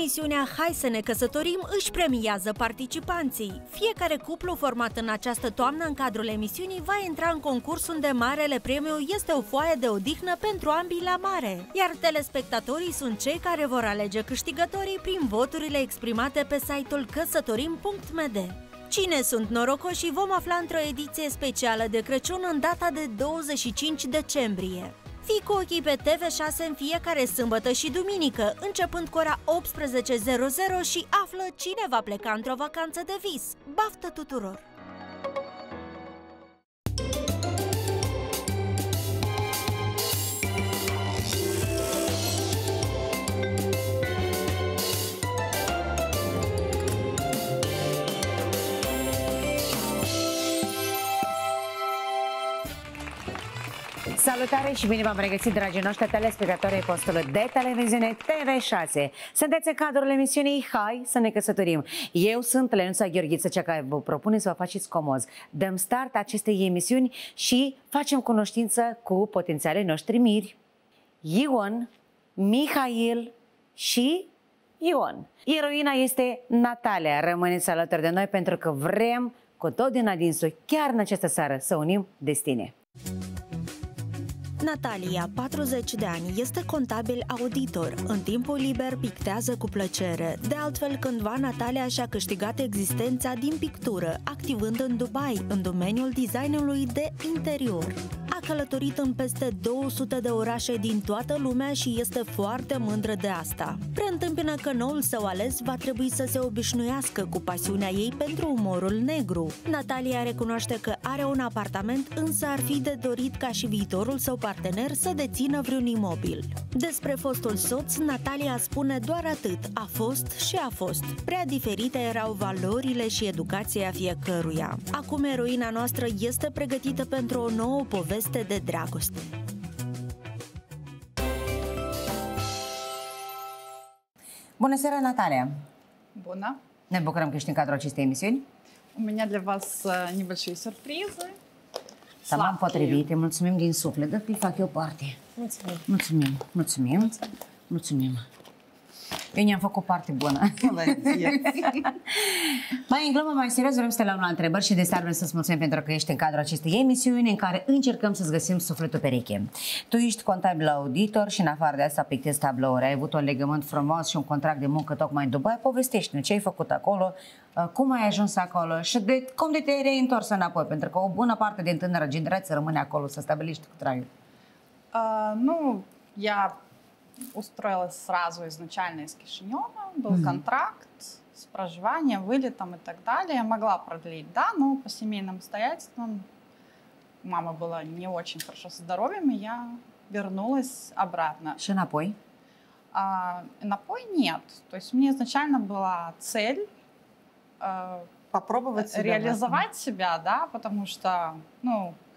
Emisiunea Hai să ne căsătorim își premiază participanții. Fiecare cuplu format în această toamnă în cadrul emisiunii va intra în concurs unde marele premiu este o foaie de odihnă pentru ambii la mare. Iar telespectatorii sunt cei care vor alege câștigătorii prin voturile exprimate pe site-ul căsătorim.md. Cine sunt norocoșii vom afla într-o ediție specială de Crăciun în data de 25 decembrie. Fii cu ochii pe TV6 în fiecare sâmbătă și duminică, începând cu ora 18:00 și află cine va pleca într-o vacanță de vis. Baftă tuturor! Salutare și bine v-am regăsit, dragii noștri telespectatori ai postului de televiziune TV6. Sunteți în cadrul emisiunii Hai să ne căsătorim. Eu sunt Lenuța Gheorghiță, cea care vă propune să vă faceți comozi. Dăm start acestei emisiuni și facem cunoștință cu potențialii noștri miri. Ion, Mihail și Ion. Eroina este Natalia. Rămâneți alături de noi pentru că vrem cu tot din adinsul, chiar în această seară, să unim destine. Natalia, 40 de ani, este contabil auditor. În timpul liber pictează cu plăcere. De altfel, cândva Natalia și-a câștigat existența din pictură, activând în Dubai, în domeniul designului de interior. A călătorit în peste 200 de orașe din toată lumea și este foarte mândră de asta. Preîntâmpină că noul său ales va trebui să se obișnuiască cu pasiunea ei pentru umorul negru. Natalia recunoaște că are un apartament, însă ar fi de dorit ca și viitorul său partener să dețină vreun imobil. Despre fostul soț, Natalia spune doar atât: a fost și a fost. Prea diferite erau valorile și educația fiecăruia. Acum eroina noastră este pregătită pentru o nouă poveste de dragoste. Bună seara, Natalia! Bună! Ne bucurăm că ești în cadrul acestei emisiuni. У меня для вас небольшие сюрпризы. S-am potrivit, te mulțumim din suflet, dă că-i fac eu parte. Mulțumim. Mulțumim, mulțumim, mulțumim. Eu ne-am făcut parte bună. Mai în glumă, mai serios, vrem să te luăm la întrebări și de seară vrem să-ți mulțumim pentru că ești în cadrul acestei emisiuni în care încercăm să-ți găsim sufletul pereche. Tu ești contabil auditor și în afară de asta pictezi tablouri. Ai avut un legământ frumos și un contract de muncă tocmai în Dubai. Povestește-ne ce ai făcut acolo, cum ai ajuns acolo și cum de te-ai reîntors înapoi, pentru că o bună parte din tânără generație rămâne acolo să stabilești cu traiul. Ну, я устроилась сразу изначально из Кишинева, был контракт с проживанием, вылетом и так далее. Я могла продлить, да, но по семейным обстоятельствам мама была не очень хорошо со здоровьем, и я вернулась обратно. Și înapoi? Напой нет. То есть у меня изначально была цель попробовать себя, реализовать себя, да, потому что, ну,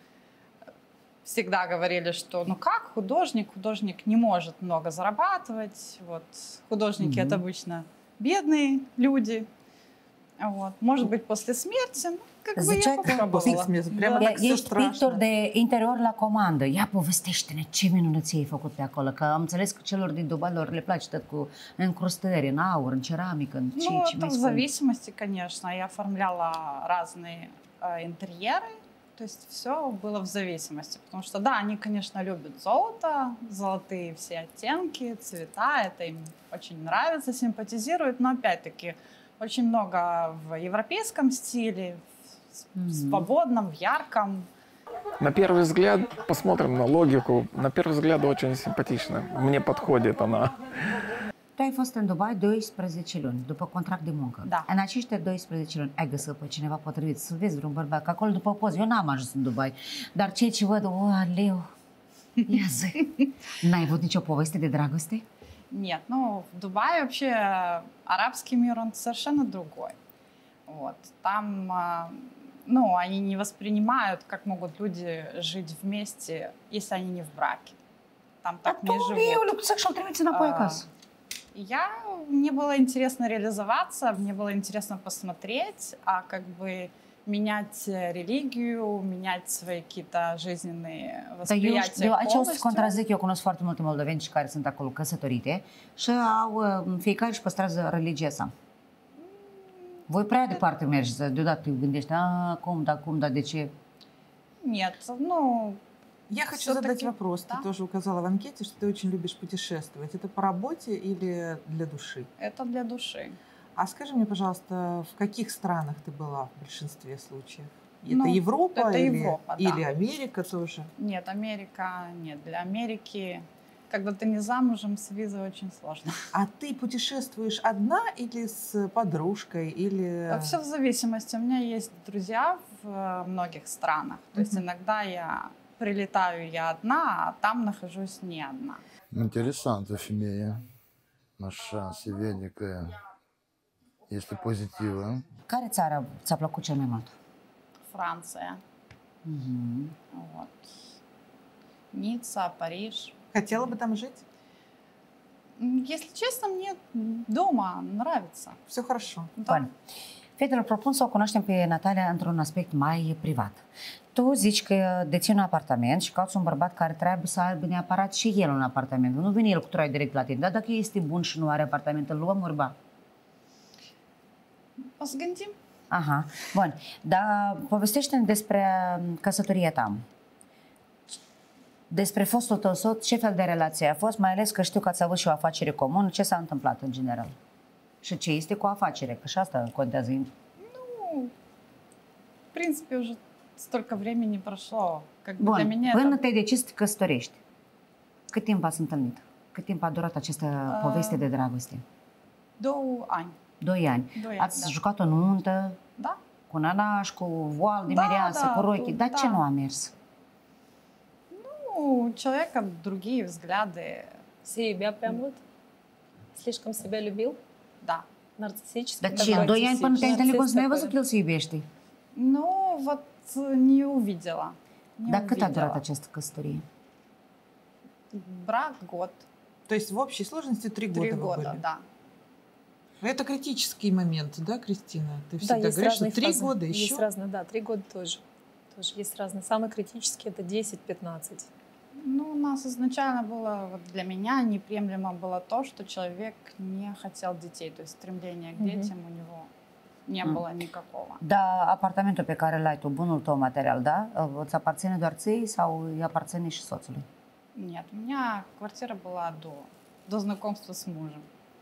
всегда говорили, что ну как художник не может много зарабатывать, вот, художники это обычно бедные люди, вот, может быть после смерти, ну, как бы я попробовала. Ești pictor de interior la comandă, ia povestește-ne ce minunăție ai făcut pe acolo, că am înțeles că celor din Dubai lor le place tot cu încrustări, în aur, în ceramică, în ce Ну, mai это в scump. зависимости, конечно, я оформляла разные интерьеры. То есть все было в зависимости, потому что, да, они, конечно, любят золото, золотые все оттенки, цвета, это им очень нравится, симпатизирует, но, опять-таки, очень много в европейском стиле, в свободном, в ярком. На первый взгляд, посмотрим на логику, на первый взгляд очень симпатично, мне подходит она. Tu ai fost în Dubai 12 luni, după contract de muncă. Da. În acești 12 luni ai găsit pe cineva potrivit, să vezi vreun bărbat, că acolo după poze, eu n-am ajuns în Dubai, dar ceea ce văd, aleu, ia zi, n-ai avut nicio poveste de dragoste? Нет, ну, в Дубае вообще арабский мир, он совершенно другой. Вот, там, ну, они не воспринимают, как могут люди жить вместе, если они не в браке. Там так не живут. Eu lucrez și-l trimiți înapoi acasă. Мне было интересно реализоваться, мне было интересно посмотреть, а как бы менять религию, менять свои какие-то жизненные Dar eu, восприятия aici o să полностью. contrazic, eu cunosc foarte multe moldoveni care sunt acolo căsătorite și au, fiecare își păstrează religia sa. Voi prea departe mergi, deodată gândești, cum, de ce? Нет, ну, Я хочу Всё-таки, задать вопрос. да. Ты тоже указала в анкете, что ты очень любишь путешествовать. Это по работе или для души? это для души. А скажи мне, пожалуйста, в каких странах ты была в большинстве случаев? Ну, Это Европа, это или, Европа, да. или Америка тоже? Нет, Америка нет. Для Америки, когда ты не замужем, с визой очень сложно. А ты путешествуешь одна или с подружкой, или... Все в зависимости. У меня есть друзья в многих странах. То есть иногда я прилетаю я одна, а там нахожусь не одна. Интересанtă femeie, așa, se vede că este pozitivă. Care țară ți-a plăcut cel mai mult? Франция. Вот. Ницца, Париж. Хотела бы там жить? Если честно, мне дома нравится. Все хорошо. Да. Bun. Fetelor, propun să o cunoaștem pe Natalia într-un aspect mai privat. Tu zici că deții un apartament și cauți un bărbat care trebuie să aibă neapărat și el un apartament. Nu vine el cu trai direct la tine, dar dacă este bun și nu are apartament, îl luăm urba. O să gândim. Aha, bun. Dar povestește-ne despre căsătoria ta. Despre fostul tău soț, ce fel de relație a fost, mai ales că știu că ați avut și o afacere comună, ce s-a întâmplat în general? Și ce este cu o afacere, că și asta contează. Ну, в принципе, уже столько времени прошло. Как бы для Bun, меня până это te decizi să te căsătorești, cât timp ați întâlnit? Cât timp a durat această poveste de dragoste? 2 ani. 2 ani. 2 ani, Ați da. jucat o nuntă Da? cu nanaș, cu voal de Da, mireasă, da, cu rochi, dar da. ce nu a mers? Ну, у человека другие взгляды. Se iubea prea mult? Слишком себя любил? Да. Narcisic? Dar ce, în 2 ani până te-ai întâlnit cu n-ai văzut că el se iubește? Ну, вот не увидела. Не Dar cât a durat увидела. această căsătorie? Брак год. То есть в общей сложности 3 3 года вы года, были? да. Это критический момент, да, Кристина? Ты Да, всегда есть говоришь, что разные 3 фазы. года еще? Есть разные, да, 3 года тоже. Тоже есть разные. Самый критический это 10-15. Ну, у нас изначально было, вот для меня неприемлемо было то, что человек не хотел детей. То есть стремления к детям у него не было никакого. Dar apartamentul pe care l-ai tu, bunul tău material, da? Îți aparține doar ție sau îi aparține și soțului? Нет, у меня квартира была до знакомства с мужем.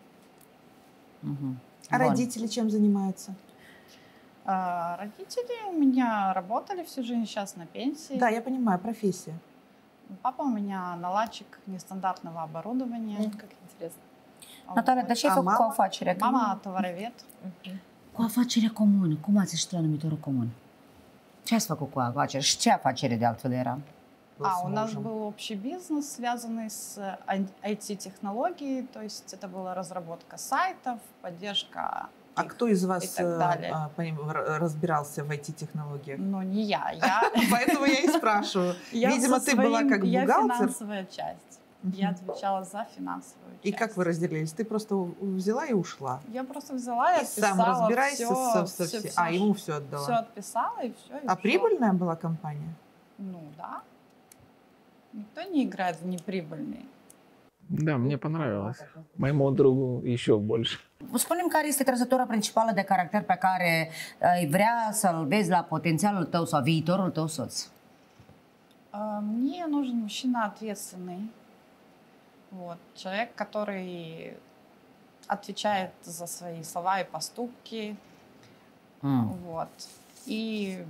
А Bun. родители чем занимаются? Родители у меня работали всю жизнь, сейчас на пенсии. Да, я понимаю, профессия. Папа у меня наладчик нестандартного оборудования. Как интересно. Natalia, dar ce ai A făcut cu mama? afacerea? Că Мама товаровед. Cu afacerea comună. Cum ați ieșit la numitorul comun? Ce ați făcut cu afacerea? Și ce afacere de altfel era? Был с У нас мужем. был общий бизнес, связанный с IT-технологией, то есть это была разработка сайтов, поддержка. А кто из вас так далее. разбирался в IT-технологиях? Но не я. Поэтому я и спрашиваю. Видимо, со ты была своим- как Я бухгалтер. финансовая часть. Я отвечала за финансовую И часть. как вы разделились? Ты просто взяла и ушла? Я просто взяла и И сам отписала разбирайся всё, со всё, всем. всё, А ему все отдала? Все отписала и все. А прибыльная была компания? Ну да. Никто не играет в неприбыльный. Да, мне понравилось. Моему другу еще больше. Spune-mi care este trăsătura principală de caracter pe care ai vrea să-l vezi la potențialul tău sau viitorul tău soț. Мне нужен мужчина ответственный. Вот. Человек, который отвечает за свои слова и поступки. Вот. И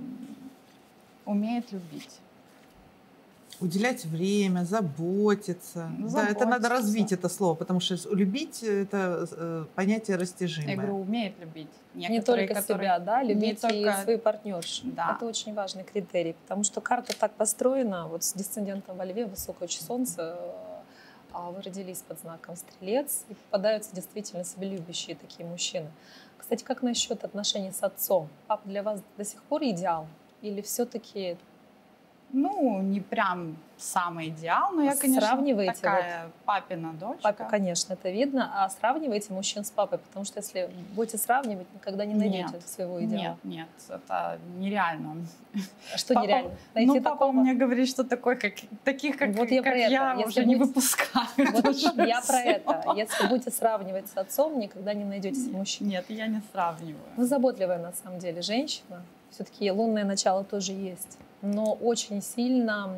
умеет любить. Уделять время, заботиться. Да, это надо Заботиться. развить это слово, потому что любить это понятие Я растяжимое. говорю, умеет любить. Не Некоторые, только которые- себя, да, любить не и только- свою партнершу. Да. Это очень важный критерий, потому что карта так построена, вот с десцендентом во Льве, высокое солнце, а вы родились под знаком Стрелец, и попадаются действительно себелюбящие такие мужчины. Кстати, как насчет отношений с отцом? Папа для вас до сих пор идеал? Или все-таки Ну, не прям самый идеал, но я, конечно, Сравниваете, такая папина дочка. Папа, конечно, это видно. А сравнивайте мужчин с папой, потому что если будете сравнивать, никогда не найдете своего идеала. Нет, это нереально. Что Папа, нереально? Найти папа такого? мне говорит, что таких, как, Вот я как про это. я, Если уже не будете- выпускают. Вот уже я про всё. это. Если будете сравнивать с отцом, никогда не найдете мужчину. Нет, я не сравниваю. Вы заботливая на самом деле женщина. Все-таки лунное начало тоже есть. Но очень сильно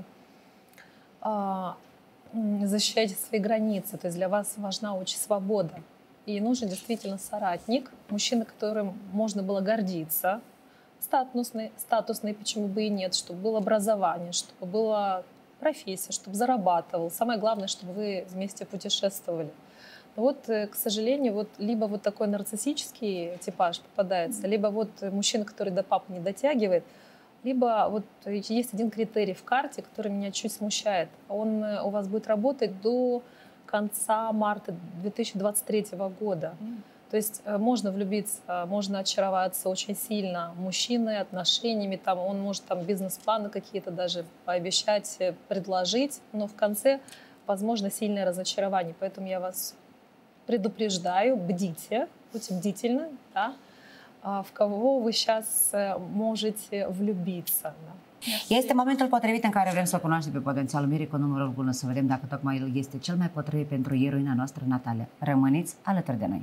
защищаете свои границы. То есть для вас важна очень свобода. И нужен действительно соратник, мужчина, которым можно было гордиться, статусный, почему бы и нет, чтобы было образование, чтобы была профессия, чтобы зарабатывал. Самое главное, чтобы вы вместе путешествовали. Но вот, к сожалению, вот либо вот такой нарциссический типаж попадается, либо вот мужчина, который до папы не дотягивает, либо вот есть один критерий в карте, который меня чуть смущает. Он у вас будет работать до конца марта 2023 года. То есть можно влюбиться, можно очароваться очень сильно мужчиной, отношениями, там, он может там бизнес-планы какие-то даже пообещать, предложить, но в конце, возможно, сильное разочарование. Поэтому я вас предупреждаю, бдите, будьте бдительны, да, в кого вы сейчас можете влюбиться. Da. Este momentul potrivit în care vrem să cunoaștem pe potențialul Miri cu numărul 1, să vedem dacă tocmai el este cel mai potrivit pentru eroina noastră, Natalia. Rămâneți alături de noi!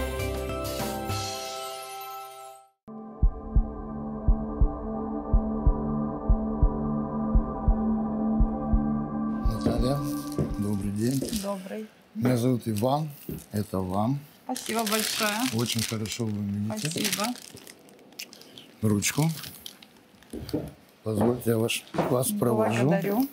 Наталья, добрый день. Добрый. Меня зовут Иван, это вам. Спасибо большое. Очень хорошо вы умеете. Спасибо. Ручку. Позвольте, я вас провожу. Благодарю.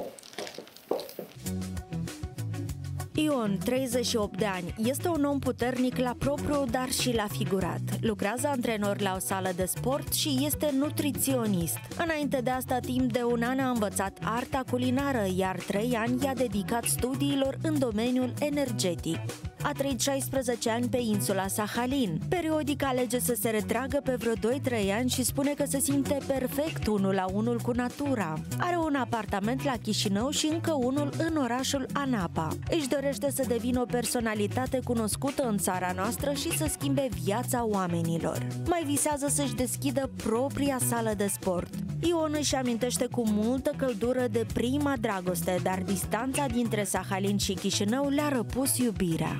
Ion, 38 de ani, este un om puternic la propriu, dar și la figurat. Lucrează antrenor la o sală de sport și este nutriționist. Înainte de asta, timp de un an a învățat arta culinară, iar 3 ani i-a dedicat studiilor în domeniul energetic. A trăit 16 ani pe insula Sahalin. Periodic alege să se retragă pe vreo 2-3 ani și spune că se simte perfect unul la unul cu natura. Are un apartament la Chișinău și încă unul în orașul Anapa. Își dorește să devină o personalitate cunoscută în țara noastră și să schimbe viața oamenilor. Mai visează să-și deschidă propria sală de sport. Ion își amintește cu multă căldură de prima dragoste, dar distanța dintre Sahalin și Chișinău le-a răpus iubirea.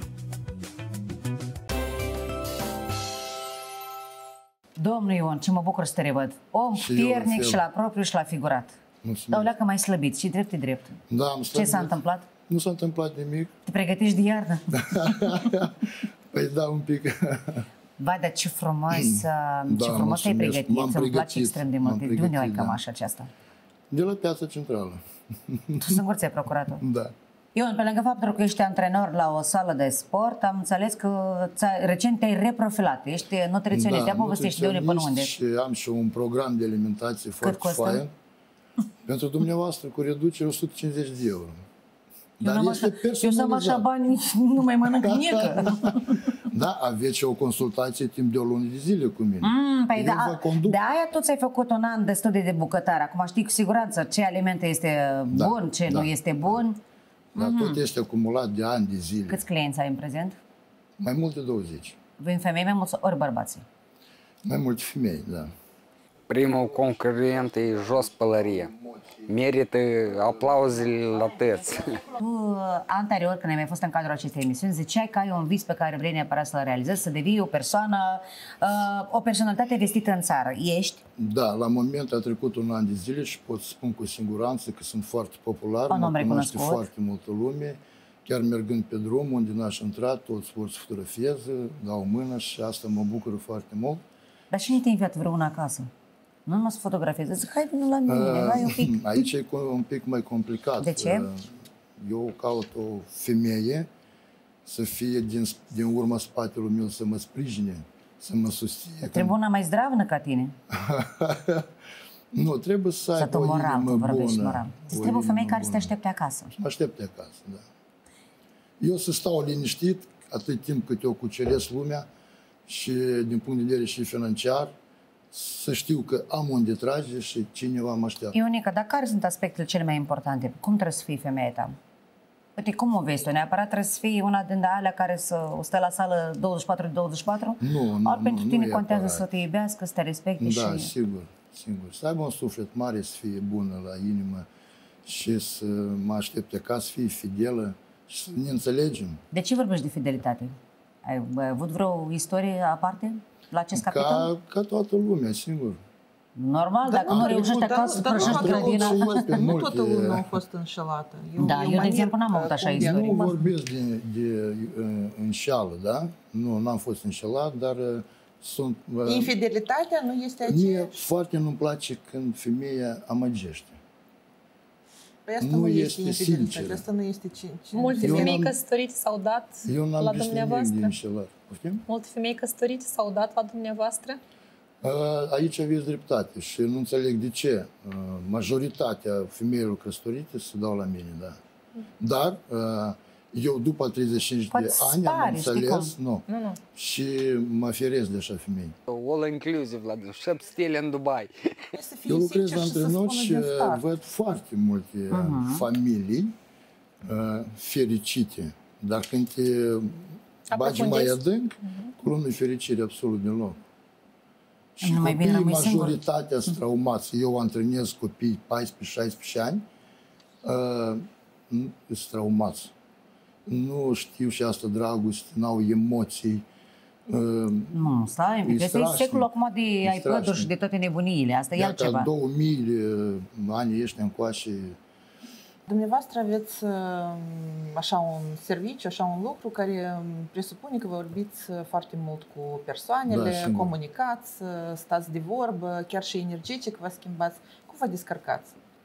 Domnul Ion, ce mă bucur să te revăd. Om Și eu, puternic la fel. și la propriu și la figurat. Mulțumesc. Dar o leacă mai slăbit și drept e drept. Da, am Ce slăbit. s-a întâmplat? Nu s-a întâmplat nimic. Te pregătești de iarnă? Păi da, un pic. Vai, dar ce frumos, ce Da, frumos te-ai mulțumesc. pregătit. M-am Îmi place pregătit, extrem de m-am mult. De unde ai pregătit, da. cămașa aceasta? De la Piața Centrală. Tu singur ți-ai procurat-o? Da. Ion, pe lângă faptul că ești antrenor la o sală de sport, am înțeles că recent te-ai reprofilat. Ești nutriționist. Ia povestește de unde până unde. Și am și un program de alimentație foarte costă? fain. Pentru dumneavoastră, cu reducere 150 de euro. Dar Eu n-am așa bani, nu mai mănânc niecă. Da, aveți o consultație timp de o lună de zile cu mine. Păi Eu vă conduc. de aia tu ți-ai făcut un an de studii de bucătare. Acum știi cu siguranță ce alimente este bun, ce nu este bun. Dar tot este acumulat de ani, de zile. Câți clienți ai în prezent? Mai mult de 20. Vin femei mai mulți ori bărbații? Mai multe femei, da. Primul concurent e Jos Pălărie. Merită aplauzele la tăți. Tu, anterior, când ai mai fost în cadrul acestei emisiuni, ziceai că ai un vis pe care vrei neapărat să-l realizezi, să devii o persoană, o personalitate vestită în țară. Ești? Da, la moment a trecut un an de zile și pot spun cu siguranță că sunt foarte popular. Un om mă cunoaște recunoscut. foarte multă lume. Chiar mergând pe drum, unde n-aș intra, toți vor să fotografieze, dau mână și asta mă bucură foarte mult. Dar cine te-a invitat vreuna acasă? Nu numai să fotografieze, zic, hai vină la mine, hai un pic. Aici e un pic mai complicat. De ce? Eu caut o femeie să fie din urma spatelul meu, să mă sprijine, să mă susține. Trebuie una mai zdravnă ca tine. Nu, trebuie să Să aibă tu o moral, tu inimă vorbești bună. moral. Îți O trebuie o femeie inimă care să te bună. aștepte acasă. Mă aștepte acasă, da. Eu să stau liniștit atât timp cât eu cuceresc lumea și din punct de vedere și financiar, să știu că am unde trage și cineva mă așteaptă. Ionica, dar care sunt aspectele cele mai importante? Cum trebuie să fii femeia ta? Uite, cum o vezi tu? Neapărat trebuie să fii una din alea care să stă la sală 24 de 24? Nu, Ori pentru tine e contează aparat. să te iubească, să te respecte Da, și... sigur. Să aibă un suflet mare, să fie bună la inimă și să mă aștepte ca să fie fidelă și să ne înțelegem. De ce vorbești de fidelitate? Ai avut vreo istorie aparte la acest capitol? Ca toată lumea, sigur. Normal, dacă nu reușești acasă să prăjești grădina... Nu toată lumea a fost înșelată. Da, eu, de exemplu, n-am avut așa istorie. Nu vorbesc de înșeală, da? Nu, n-am fost înșelat, dar sunt... Infidelitatea nu este Mie aceeași. foarte nu-mi place când femeia amăgește. Păi asta nu nu este este infidelitate, sinceră. asta nu este Multe Eu femei n-am- căsătorite s-au dat Eu n-am la găsit nimic de dumneavoastră? înșelat. Poftim? Multe femei căsătorite s-au dat la dumneavoastră? Aici aveți dreptate și nu înțeleg de ce. Majoritatea femeilor căsătorite se dau la mine, da. Dar eu după 35 Poate de ani am spari, știi înțeles, nu. Nu. Și mă feresc de așa femei. All inclusive la 7 stele în Dubai. Să fie Eu lucrez sincer și să antrenor spună și din start. văd foarte multe familii fericite. Dar când te bagi mai Aprofundezi. adânc, acolo nu e fericire absolut deloc. Și Nu mai bine copiii, rămâi singur. majoritatea sunt traumați. Eu antrenez copii 14-16 ani, sunt traumați. Nu știu și asta dragoste, n-au emoții. Nu, stai un pic, E este strașnic. secolul acum de E iPad-uri și strașnic. de toate nebuniile. Asta e Iată, altceva. 2000 de ani ăștia încoace. Dumneavoastră aveți așa un serviciu, așa un lucru care presupune că vă vorbiți foarte mult cu persoanele, Da, sigur. comunicați, stați de vorbă, chiar și energetic vă schimbați. Cum vă descărcați?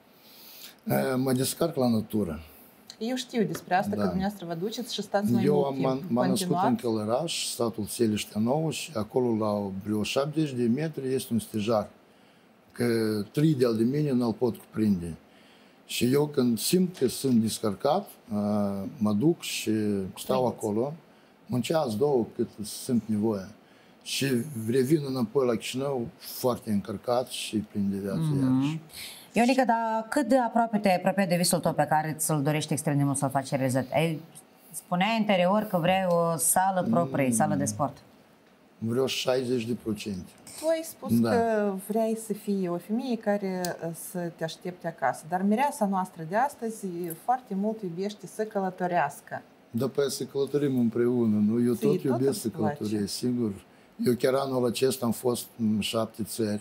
Mă descarc la natură. Eu știu despre asta, că Da. dumneavoastră vă duceți și stați mai Eu mult timp. m-am născut în Continuați? Călăraș, satul Țeliștea Nouă, și acolo la vreo 70 de metri este un stejar. Că 3 de mine n-l pot cuprinde. Și eu când simt că sunt descărcat, mă duc și stau acolo, un ceas, două, cât simt nevoie. Și revin înapoi la Chișinău foarte încărcat și plin de viață iarăși. Ionica, dar cât de aproape te-ai apropiat de visul tău pe care ți-l dorești extrem de mult să-l faci realizat? Spuneai anterior că vrei o sală proprie, sală de sport. Vreo 60%. Tu ai spus Da. că vrei să fii o femeie care să te aștepte acasă, dar mireasa noastră de astăzi foarte mult iubește să călătorească. Da, pe să călătorim împreună, nu? Eu Ție tot tot iubesc îți să place? călătoresc, sigur. Eu chiar anul acesta am fost în 7 țări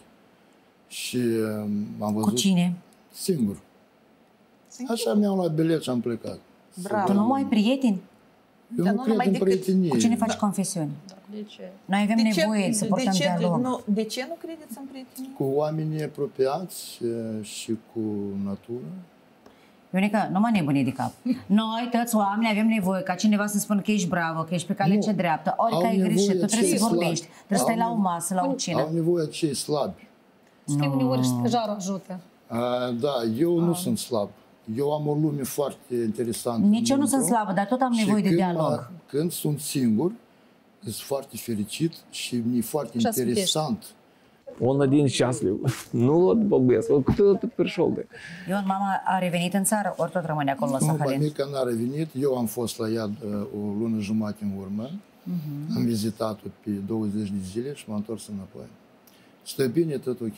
și am văzut... Cu cine? Singur. Așa mi-am luat bilet și am plecat. Bravo. Tu nu mai ai prieteni? Eu Dar nu nu cred numai în decât prietenie. Cu cine faci confesiuni? De ce? Noi avem nevoie să purtăm dialog. De ce nu credeți în prietenie? Cu oamenii apropiați și cu natura. Ionica, nu mă nebuni de cap. Noi, toți oamenii, avem nevoie ca cineva să spună că ești bravo, că ești pe calea Nu. ce dreaptă, ori Au că ai greșit, nevoie tu trebuie cei să vorbești, slabi. trebuie să stai la Au o masă, la o cină. Au nevoie cei slabi. Știi, uneori și stejarul ajută. Da, eu nu sunt slab. Eu am o lume foarte interesantă. Nici eu nu înăuntru. sunt slabă, dar tot am Și nevoie de când dialog. Când sunt singur, sunt foarte fericit și mi-e foarte Așa interesant. Он один счастлив. Ну вот, балбес, вот кто тут пришел бы? Ion, mama a revenit în țară, ori tot rămâne acolo la Nu, Sahalin? mămica n-a revenit. Eu am fost la ea o lună jumătate în urmă. Am vizitat-o pe 20 de zile și m-am întors înapoi. Stă bine, tot ok.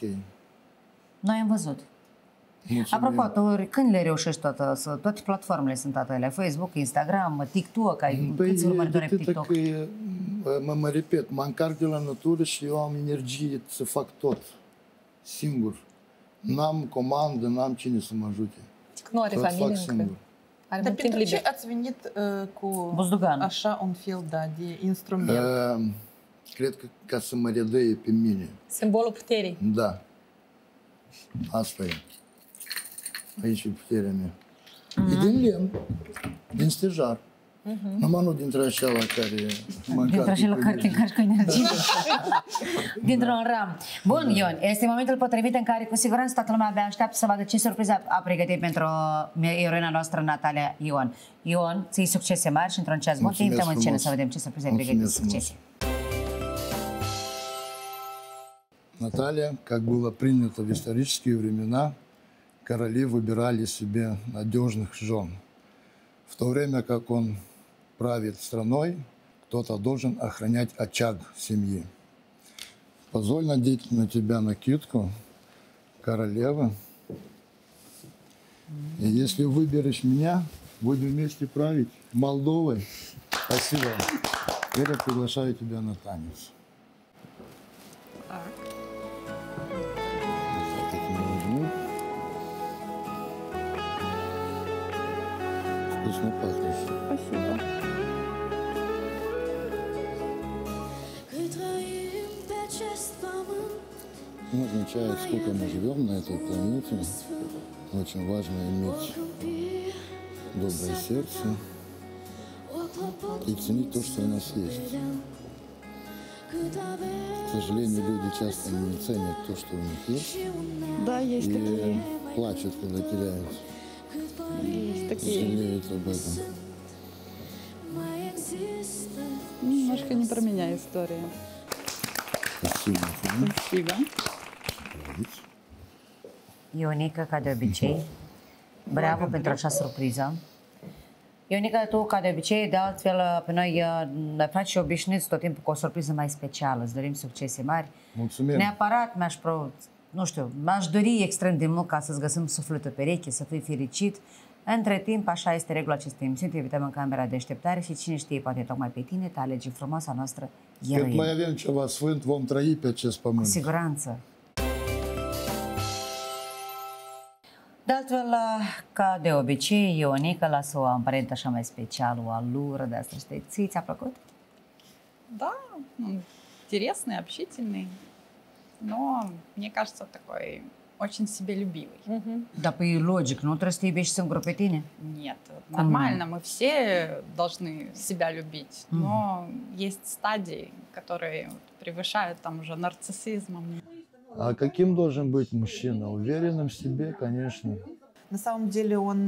Noi am văzut. Mulțumim. Apropo, tu când le reușești toate platformele sunt atele, Facebook, Instagram, TikTok, ai câți urmăritori ai pe atâta TikTok? că, mă repet, mă încarc de la natură și eu am energie să fac tot, singur. N-am comandă, n-am cine să mă ajute. Că nu are Tot familie fac încă. singur. Are Dar mult timp pentru ce liber. ați venit cu Buzdugan. așa un fel de instrument? Cred că ca să mă redăie pe mine. Simbolul puterii. Da. Asta e. Aici e puterea mea. E din lemn, din stejar. Numai nu dintre așa la care mă Dintre încarc așa la cu care te energie. încarci cu energie. Dintr-un ram. Bun, Ion, este momentul potrivit în care cu siguranță toată lumea abia așteaptă să vadă ce surpriză a pregătit pentru eroina noastră, Natalia Ion. Ion, ții succese mari și într-un ceas bun. Te Mulțumesc invităm în scenă frumos. să vedem ce surprize ai pregătit. Mulțumesc frumos. Succese! Наталья, как было принято в исторические времена, короли выбирали себе надежных жен. В то время как он правит страной, кто-то должен охранять очаг семьи. Позволь надеть на тебя накидку, королева. И если выберешь меня, будем вместе править Молдовой. Спасибо. Теперь я приглашаю тебя на танец. Вкусно пахнешь. Спасибо. Ну, означает, сколько мы живем на этой планете. Очень важно иметь доброе сердце и ценить то, что у нас есть. К сожалению, люди часто не ценят то, что у них есть. Да, есть и такие. Плачут, когда теряют. Есть такие. Жалеют об этом. Немножко не про меня история. Спасибо. Спасибо. Ionica, ca de obicei, bravo pentru acea surpriză. Ionica, tu, ca de obicei, de altfel, pe noi ne faci și obișnuiți tot timpul cu o surpriză mai specială. Îți dorim succese mari. Mulțumim. Neapărat m-aș dori extrem de mult ca să-ți găsim sufletul pereche, să fii fericit. Între timp, așa este regula acestei emisiuni, te invităm în camera de așteptare și cine știe, poate tocmai pe tine, te alege frumoasa noastră Cât mai eroină. avem ceva sfânt, vom trăi pe acest pământ. Cu siguranță. De altfel, ca de obicei, Ionica lasă o amprentă așa mai specială, o alură de asta, știi? Ți-a plăcut? Да, он интересный, общительный, но мне кажется, такой очень себелюбивый. Dar păi logic, nu trebuie să te iubești singur pe tine? Нет, нормально, мы все должны себя любить, но есть стадии, которые превышают там уже нарциссизмом. А каким должен быть мужчина? Уверенным в себе, конечно. На самом деле он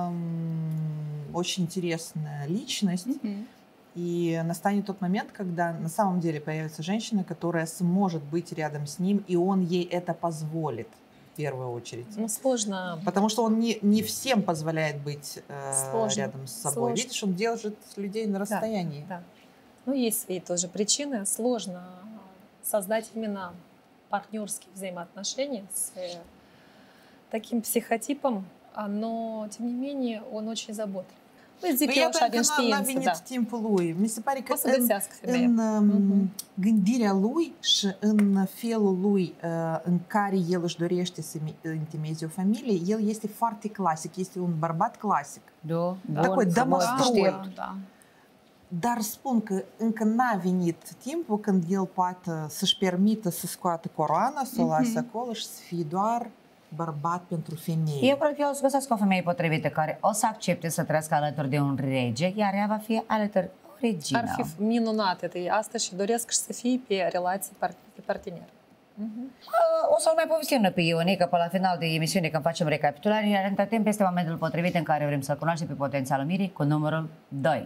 очень интересная личность. И настанет тот момент, когда на самом деле появится женщина, которая сможет быть рядом с ним, и он ей это позволит в первую очередь. Ну, сложно. Потому что он не всем позволяет быть рядом с собой. Сложно. Видишь, он держит людей на расстоянии. Да. Ну, есть свои тоже причины. Сложно создать именно партнерские взаимоотношения с таким психотипом, но, tем не menее, он очень заботливый. Păi iată că n-a venit timpul lui. Mi se pare că în gândirea lui și în felul lui în care el își dorește să întemeieze o familie, el este foarte clasic, este un bărbat clasic. Такой домостроitor. Dar spun că încă n-a venit timpul când el poate să-și permită să scoată coroana, să o lase acolo și să fie doar bărbat pentru femei. Eu cred că o să găsesc o femeie potrivită care o să accepte să trăiască alături de un rege, iar ea va fi alături de o regină. Ar fi minunat, это asta și doresc și să fie pe relații de partener. O să-l mai povestim pe Ionica pe la final de emisiune când facem recapitulare, iar între timp este momentul potrivit în care vrem să-l cunoaștem pe potențialul Mirii cu numărul 2.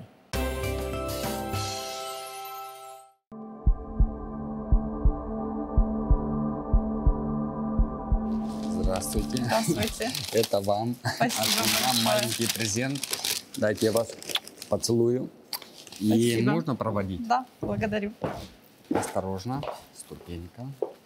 Здравствуйте. Здравствуйте. Это вам. Спасибо Вам большое. маленький презент. Дайте я вас поцелую. И Спасибо. можно проводить? Да, благодарю. Осторожно. Ступенька.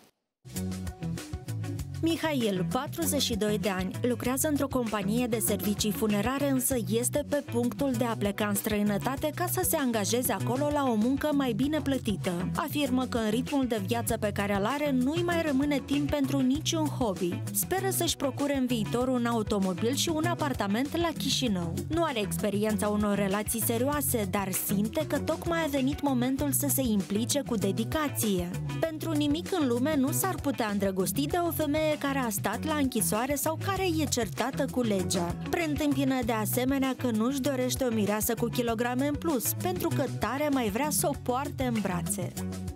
Mihail, 42 de ani, lucrează într-o companie de servicii funerare, însă este pe punctul de a pleca în străinătate ca să se angajeze acolo la o muncă mai bine plătită. Afirmă că în ritmul de viață pe care îl are nu-i mai rămâne timp pentru niciun hobby. Speră să-și procure în viitor un automobil și un apartament la Chișinău. Nu are experiența unor relații serioase, dar simte că tocmai a venit momentul să se implice cu dedicație. Pentru nimic în lume nu s-ar putea îndrăgosti de o femeie care a stat la închisoare sau care e certată cu legea. Preîntâmpină de asemenea că nu-și dorește o mireasă cu kilograme în plus, pentru că tare mai vrea să o poarte în brațe.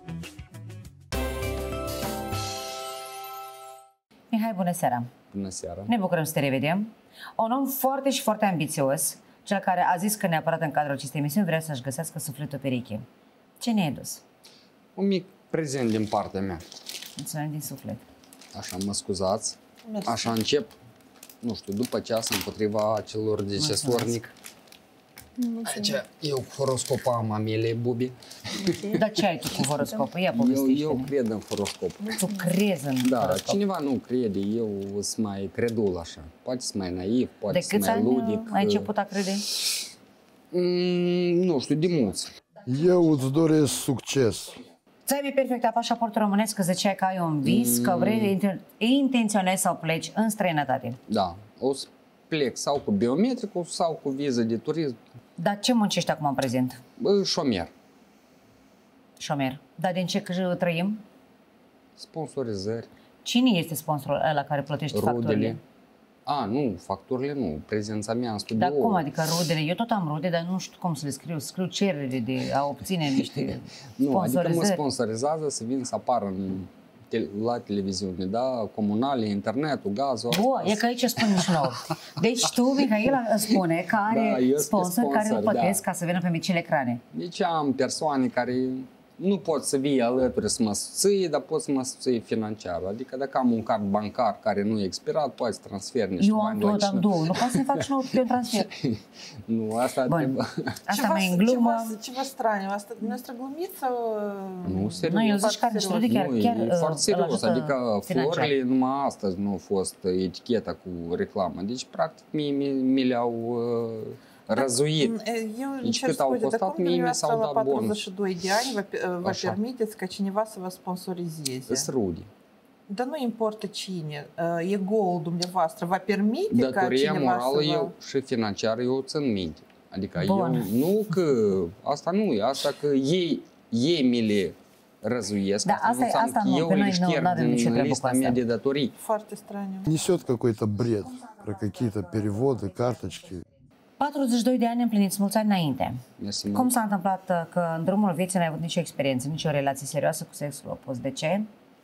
Mihai, bună seara! Bună seara. Ne bucurăm să te revedem. Un om foarte și foarte ambițios, cel care a zis că neapărat în cadrul acestei emisiuni vrea să-și găsească sufletul pereche. Ce ne-ai dus? Un mic prezent din partea mea. Mulțumim din suflet. Așa, mă scuzați. Așa încep, nu știu, după ceas împotriva celor de cesornic. Aici eu cu horoscopul am Amelie Bubi. Dar ce ai tu cu horoscopul? Ia povestește-ne. Eu cred în horoscop. Tu crezi în horoscop? Cineva nu crede, eu sunt mai credul așa. Poate sunt mai naiv, poate sunt mai ludic. De câți ani ai început a crede? Nu știu, de mulți. Eu îți doresc succes. Ți-ai perfecta pașaportul românesc, că ziceai că ai un vis, că vrei, intenționezi să pleci în străinătate. Da, o să plec sau cu biometricul sau cu viză de turism. Dar ce muncești acum în prezent? Șomer. Șomer. Dar din ce trăim? Sponsorizări. Cine este sponsorul ăla care plătește facturile? Nu, facturile nu, prezența mea în studio. Dar cum adică rudele? Eu tot am rude, dar nu știu cum să le scriu. Scriu cerere de a obține niște sponsorizări. Adică mă sponsorizează să vin să apar la televiziune, da? Comunale, internetul, gazul. E că aici spune și nouă. Deci tu, Mihaela, spune că are sponsor care îl plătesc ca să vină pe micile ecrane. Deci am persoane care nu pot să vii alături să mă susții, dar pot să mă susții financiar. Adică dacă am un card bancar care nu e expirat, poți să transfer niște bani. Eu am două. Nu poți să-mi fac și nouă un transfer. Nu, asta trebuie. Asta mai în glumă. Ceva straniu. Asta dumneavoastră glumiți sau... Nu, serios. Nu, eu zic că Studiu chiar e foarte serios. Adică florile numai astăzi nu a fost eticheta cu reclamă. Deci, practic, mi le-au... răzuit. Deci cât au costat, mie mi s-au dat bonus. La 42 de ani vă permiteți ca cineva să vă sponsorizeze. Îți rude. Dar nu importă cine. Ego-ul dumneavoastră vă permite ca datoria cineva morală să vă... eu și financiară eu țin minte. Adică eu nu că... Asta nu e. Asta că ei mi le răzuiesc. Da, asta nu, eu le șterg din lista mea de datorii. Foarte straniu. Несет какой-то бред про какие-то переводы, карточки. 42 de ani împliniți, mulți ani înainte. Mersi Cum s-a întâmplat că în drumul vieții n-ai avut nicio experiență, nicio relație serioasă cu sexul opus? De ce?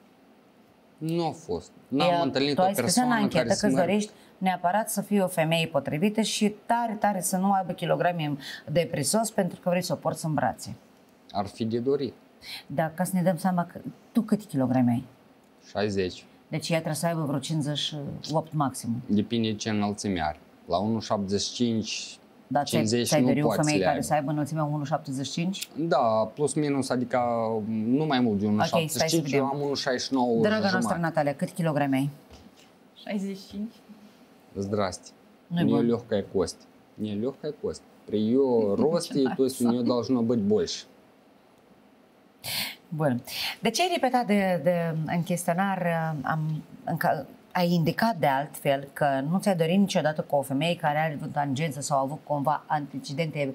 Nu a fost. N-am întâlnit o persoană care să Tu ai scris în anchetă că îți dorești neapărat să fii o femeie potrivită și tare, tare să nu aibă kilograme de prisos pentru că vrei să o porți în brațe. Ar fi de dorit. Dar ca să ne dăm seama că tu câte kilograme ai? 60. Deci ea trebuie să aibă vreo 58 maxim. Depinde ce înălțime are. La 1,75, da, 50 nu poți o femeie le care să aibă înălțimea 1,75? Da, plus minus, adică nu mai mult de 1,75, eu am 1,69. Draga noastră, Natalia, cât kilograme ai? 65. Здрасте. Не легкая кость. Не легкая кость. При ее росте, то есть у нее должно быть больше. Bun. De ce ai repetat în chestionar, ai indicat de altfel că nu ți-ai dorit niciodată cu o femeie care are avut tangență sau a avut cumva antecedente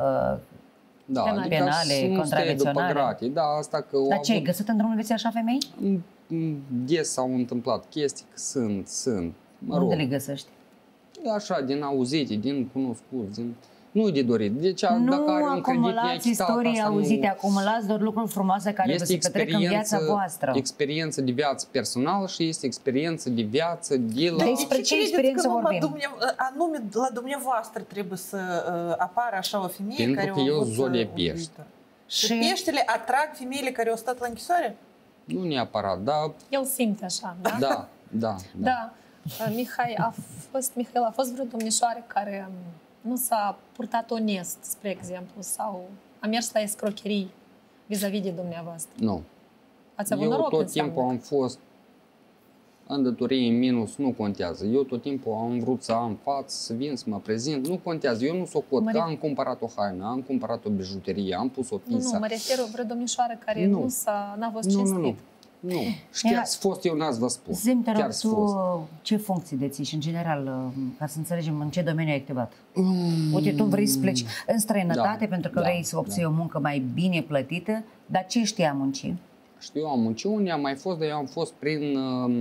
penale, contravenționale? Da, asta că dar ce, ai găsit în drumul vieții așa femei? Des s-au întâmplat chestii că sunt. Mă rog. Unde le găsești? Așa, din auzite, din cunoscuți, din... Nu de dorit. Deci, nu dacă are un acumulați istorii auzite, acumulați doar lucruri frumoase care vă se petrec în viața voastră. Experiență de viață personală și este experiență de viață de la... Despre ce experiență vorbim? Anume, la dumneavoastră trebuie să apară așa o femeie pentru care că eu zodia pești. Și peștele atrag femeile care au stat la închisoare? Nu neapărat, dar... El simte așa, da? Da. Mihaela, a fost vreo domnișoară care nu s-a purtat onest, spre exemplu, sau a mers la escrocherii vis-a-vis de dumneavoastră? Nu. Ați avut noroc, tot timpul am fost în datorie, în minus, nu contează. Eu tot timpul am vrut să am față, să vin, să mă prezint, nu contează. Eu nu socot că am cumpărat o haină, am cumpărat o bijuterie, am pus o pisă. Nu, mă refer o vreo domnișoară care n-a fost cinstit. Nu. Și chiar să fost eu n-ați vă spun. Zi-mi, te rog, tu ce funcții deții și în general, ca să înțelegem în ce domeniu ai activat? Uite, tu vrei să pleci în străinătate pentru că vrei să obții o muncă mai bine plătită, dar ce știi a munci? Știu, am muncit unde am mai fost, dar eu am fost prin,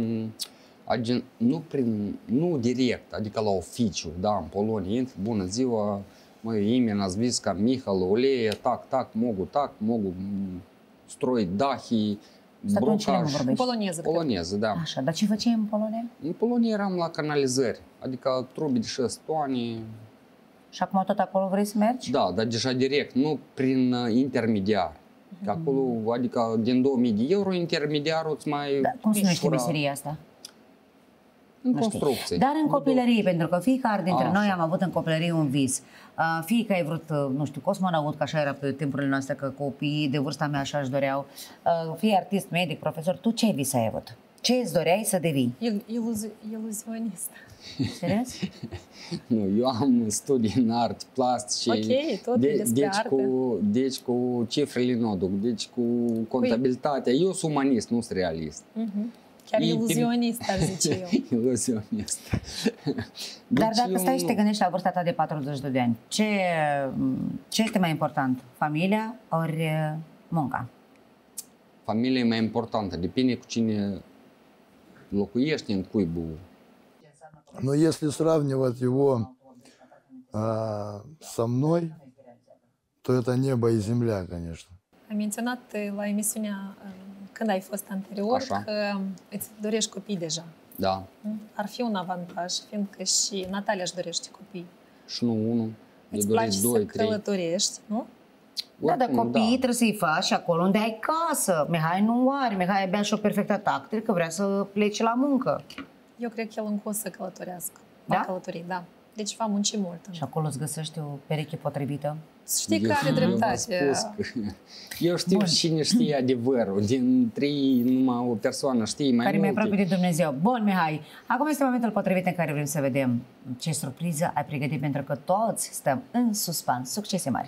nu direct, adică la oficiu, da, în Polonia, intri, bună ziua, имя nazviska Mihail Oleie, tac, mogu stroi dahi, brocaș. Poloneză, da. Așa, dar ce făceai în Polonia? În Polonia eram la canalizări, adică trubi de 6 toane. Și acum tot acolo vrei să mergi? Da, dar deja direct, nu prin intermediar. Că acolo, adică din 2000 de euro, intermediarul îți mai... Da, cum se numește meseria asta? În construcție. Dar în copilărie, pentru că fiecare dintre noi am avut în copilărie un vis. Fie că ai vrut, nu știu, cosmonaut, că așa era pe timpurile noastre, că copiii de vârsta mea așa își doreau, fie artist, medic, profesor, tu ce vis ai avut? Ce îți doreai să devii? Iluzionist. Serios? Nu, eu am studii în arți plastice. Ok, tot despre artă. Deci cu cifrele nu duc, deci cu contabilitatea. Eu sunt umanist, nu sunt realist. Chiar iluzionist, ar zice eu. Iluzionist. Dar dacă stai și te gândești la vârsta ta de 42 de ani, ce este mai important? Familia ori munca? Familia e mai importantă, depinde cu cine locuiești în cuibul. Но если сравнивать его со mной, то это небо и земля, конечно. Ai menționat la emisiunea când ai fost anterior că îți dorești copii deja. Da. Ar fi un avantaj, fiindcă și Natalia își dorește copii. Și nu unul, îți place să călătorești, nu? Da, dar copiii trebuie să-i faci acolo unde ai casă. Mihai nu are, Mihai abia și o perfectă tactică că vrea să plece la muncă. Eu cred că el încă o să călătorească. Da? Va călători, da. Deci va munci mult. Și acolo îți găsești o pereche potrivită? Știi că are dreptate. Eu știu cine știe adevărul. Din 3, numai o persoană știe mai care multe. mi-e aproape de Dumnezeu. Bun, Mihai, acum este momentul potrivit în care vrem să vedem ce surpriză ai pregătit, pentru că toți stăm în suspans. Succese mari!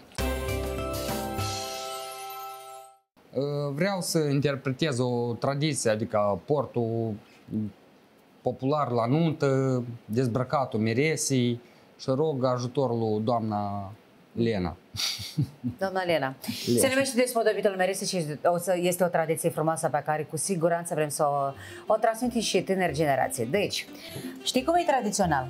Vreau să interpretez o tradiție, adică portul popular la nuntă, dezbrăcatul miresii și rog ajutorul lui doamna Lena. Doamna Lena. Se numește Despodobitul Miresei și este o tradiție frumoasă pe care cu siguranță vrem să o transmitem și tineri generații. Deci, știi cum e tradițional?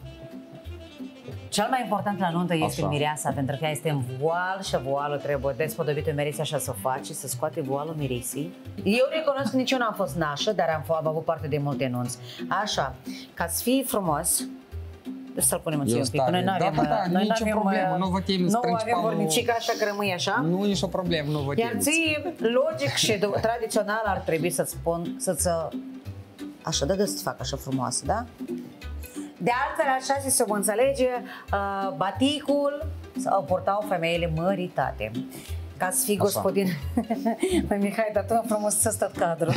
Cel mai important la nuntă este mireasa, pentru că ea este în voal și voalul trebuie despodobitul miresei, așa să faci, să scoate voalul miresei. Eu recunosc că nici eu n-am fost nașă, dar am avut parte de multe nunți. Așa, ca să fii frumos, să-l punem în un pic. Noi nu avem problemă, nu vă temi avem vornicica, așa că rămâi așa. Nu e nicio problemă, nu vă temi. Iar ție, logic și tradițional ar trebui să-ți spun, să-ți... Așa, să-ți fac așa frumoasă, da? De altfel, așa se înțelege, baticul o purtau femeile măritate. Ca să fii gospodin. Păi, Mihai, dar tu frumos să stat cadrul.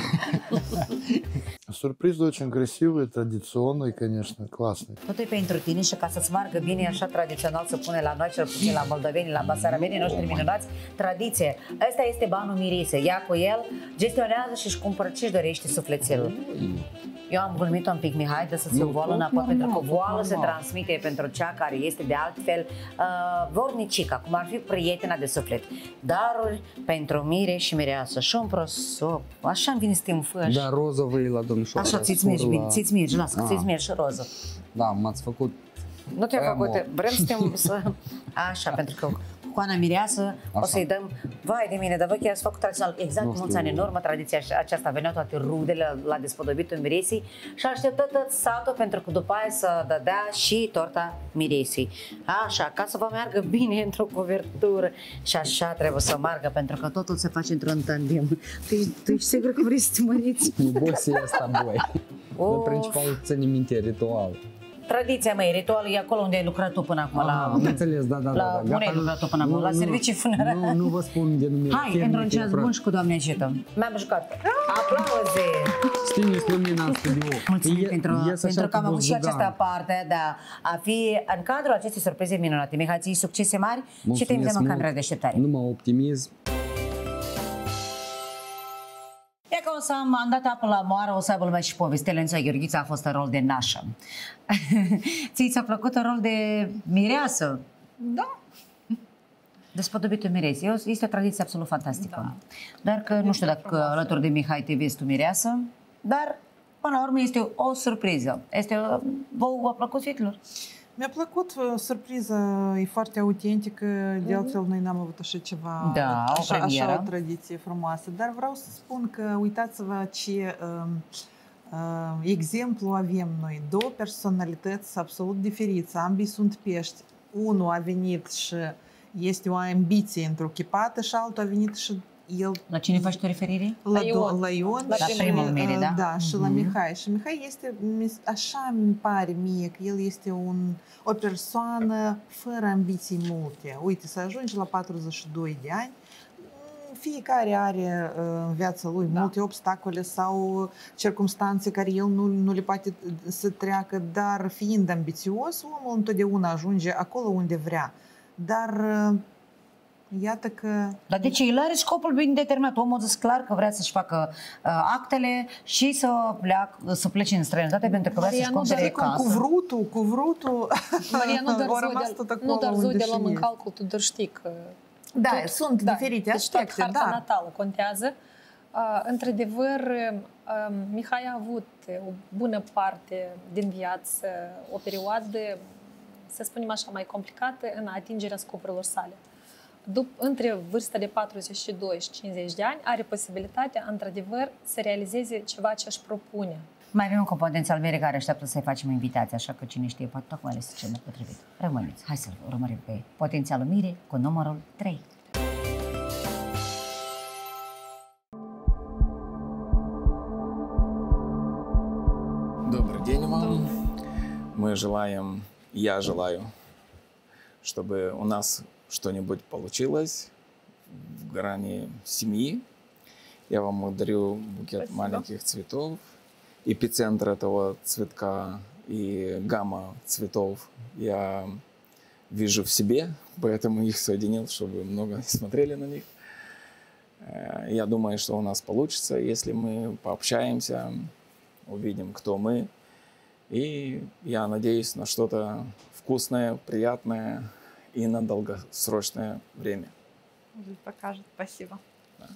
Сюрприз очень красивый, традиционный, конечно, классный. Totul e pentru tine și ca să-ți meargă bine, așa tradițional să pune la noi, cel puțin la moldoveni, la basarabenii noștri minunați, tradiție. Ăsta este banul miresei. Ia cu el, gestionează și își cumpără ce-și dorește sufletelul. Eu am glumit un pic, Mihai, de să-ți voală înapoi, pentru că voalul se transmite pentru cea care este de altfel vornicica, cum ar fi prietena de suflet. Daruri pentru mire și mireasă și un prosop. Așa îmi vine să te înfăși. Da, roză vrei la domnișoara. Așa, ți-ți mergi bine, ți-ți mergi, lasă, ți-ți mergi și roză. Da, m-ați făcut. Nu te-am făcut, vrem să te... Așa, pentru că cu Ana Mireasă o să-i dăm, vai de mine, dar voi chiar ați făcut tradițional, exact mulți ani în urmă, tradiția aceasta, veneau toate rudele la despodobitul miresii și așteptă tot satul pentru că după aia să dădea și torta miresii. Așa, ca să vă meargă bine într-o covertură și așa trebuie să meargă, pentru că totul se face într-un tandem. Tu ești sigur că vrei să te măriți? Boss e asta, băi. Dar principal ține minte ritual. Tradiția, măi, ritualul e acolo unde ai lucrat tu până acum. Am înțeles, da. Unde ai lucrat tu până acum? La servicii funerare? Nu vă spun denumire. Hai, într-un ceas bun și cu Doamne ajută. Mi-am jucat. Aplauze! Stinis lumina în studio. Mulțumim pentru că am avut și această parte de a fi în cadrul acestei surprize minunate. Mihai, ții succese mari și te invităm în camera de așteptare. Numai optimism. E că o să am dat apă la moară, o să aibă lumea și poveste. Lența Gheorghiță a fost în rol de nașă. Ți ți-a plăcut în rol de mireasă? Da. Despodobitul miresei. Este o tradiție absolut fantastică. Da. Doar că nu știu dacă alături de Mihai te vezi tu mireasă, dar până la urmă este o surpriză. V-a plăcut fetelor? Mi-a plăcut surpriza, e foarte autentică, de altfel noi n-am avut așa ceva, așa o tradiție frumoasă, dar vreau să spun că uitați-vă ce exemplu avem noi, două personalități absolut diferite, ambii sunt pești, unul a venit și este o ambiție întruchipată și altul a venit și La cine faci tu referire? La Ion. La primul Mire, da? Da, și la Mihai. Și Mihai este, așa mi pare mie, că el este o persoană fără ambiții multe. Uite, să ajungi la 42 de ani, fiecare are în viața lui multe obstacole sau circumstanțe care el nu le poate să treacă, dar fiind ambițios, omul întotdeauna ajunge acolo unde vrea. Dar iată că... Dar de ce? El are scopul bine determinat. Omul zis clar că vrea să-și facă actele și să plece în străinătate pentru că vrea să-și cumpere casă. Cu vrutul Maria, nu doar zodele luăm în calcul, tu doar știi că... Da, sunt diferite aspecte, deci harta natală contează. Într-adevăr, Mihai a avut o bună parte din viață, o perioadă, să spunem așa, mai complicată în atingerea scopurilor sale. Între vârsta de 42 și 50 de ani are posibilitatea, într-adevăr, să realizeze ceva ce își propune. Mai avem un potențial Mire care așteaptă să-i facem invitație, așa că cine știe, poate tocmai ales cel mai potrivit. Rămâneți, hai să-l urmărim pe potențialul Mire cu numărul 3. Добрый день вам. Я желаю, чтобы у нас что-нибудь получилось в грани семьи. Я вам дарю букет маленьких цветов. Эпицентр этого цветка и гамма цветов я вижу в себе, поэтому их соединил, чтобы много не смотрели на них. Я думаю, что у нас получится, если мы пообщаемся, увидим, кто мы. И я надеюсь на что-то вкусное, приятное и на долгосрочное время. Покажет. Спасибо. Да.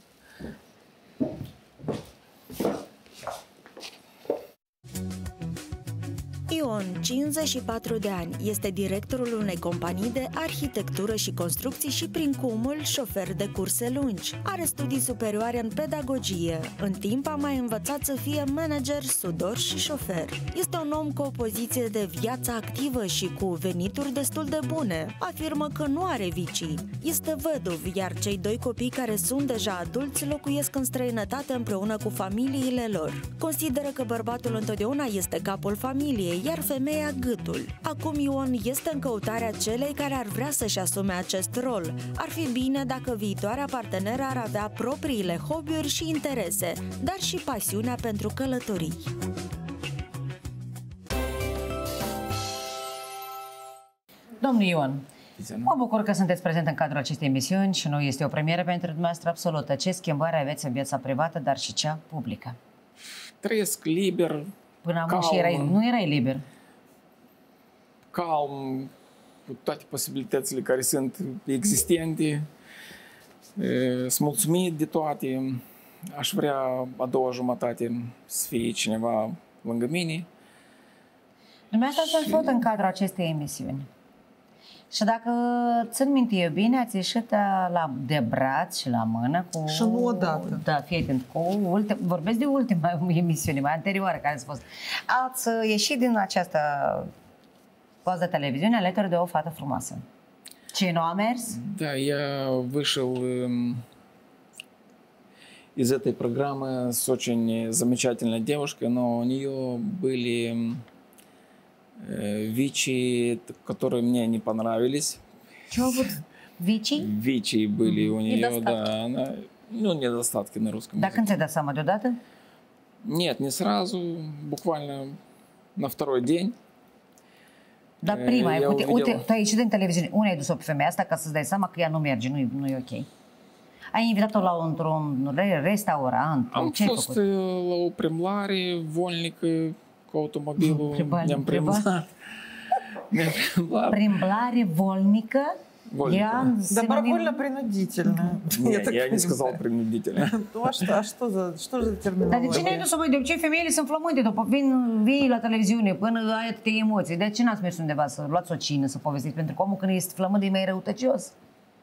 Ion, 54 de ani, este directorul unei companii de arhitectură și construcții și prin cumul șofer de curse lungi. Are studii superioare în pedagogie. În timp a mai învățat să fie manager, sudor și șofer. Este un om cu o poziție de viață activă și cu venituri destul de bune. Afirmă că nu are vicii. Este văduv, iar cei doi copii care sunt deja adulți locuiesc în străinătate împreună cu familiile lor. Consideră că bărbatul întotdeauna este capul familiei, iar femeia gâtul. Acum Ion este în căutarea celei care ar vrea să-și asume acest rol. Ar fi bine dacă viitoarea parteneră ar avea propriile hobby-uri și interese, dar și pasiunea pentru călătorii. Domnul Ion, mă bucur că sunteți prezent în cadrul acestei emisiuni și nu este o premieră pentru dumneavoastră absolută. Ce schimbări aveți în viața privată, dar și cea publică? Trăiesc liber. Până acum și nu erai liber. Calm, cu toate posibilitățile care sunt existente. Sunt mulțumit de toate. Aș vrea a doua jumătate să fie cineva lângă mine. Dumneavoastră ați fost în cadrul acestei emisiuni. Și dacă țin minte eu bine, ați ieșit de braț și la mână cu... Și nu odată. Da, fii atent, vorbesc de ultima emisiune, mai anterioară care ați fost. Ați ieșit din această post de televiziune alături de o fată frumoasă. Ce, nu a mers? Да, я вышел из этой программы с очень замечательной девушкой, но у нее были ВИЧи, которые мне не понравились. Чего вот ВИЧи? ВИЧи были у нее, да. Недостатки на русском языке. Да, când ți-ai dat seama deodată? Нет, не сразу, буквально на второй день. Dar prima, uite, tu ai ieșit din televiziune. Unde ai dus-o pe femeia asta ca să-ți dai seama că ea nu merge, nu e ok? Ai invitat-o la într-un restaurant? Am fost la o plimbare volnică cu automobilul. Ne-am plimbat. Plimbare volnică? Добровольно принудительно. Я не сказал принудительно. Что за терминология? Dar de ce n-ai dus-o, băi? De obicei femeile sunt flământe, după vii la televiziune până ai atâtea emoții. De ce n-ați mers undeva să luați o cină, să povestiți? Pentru că omul când este flământ e mai răutăcios.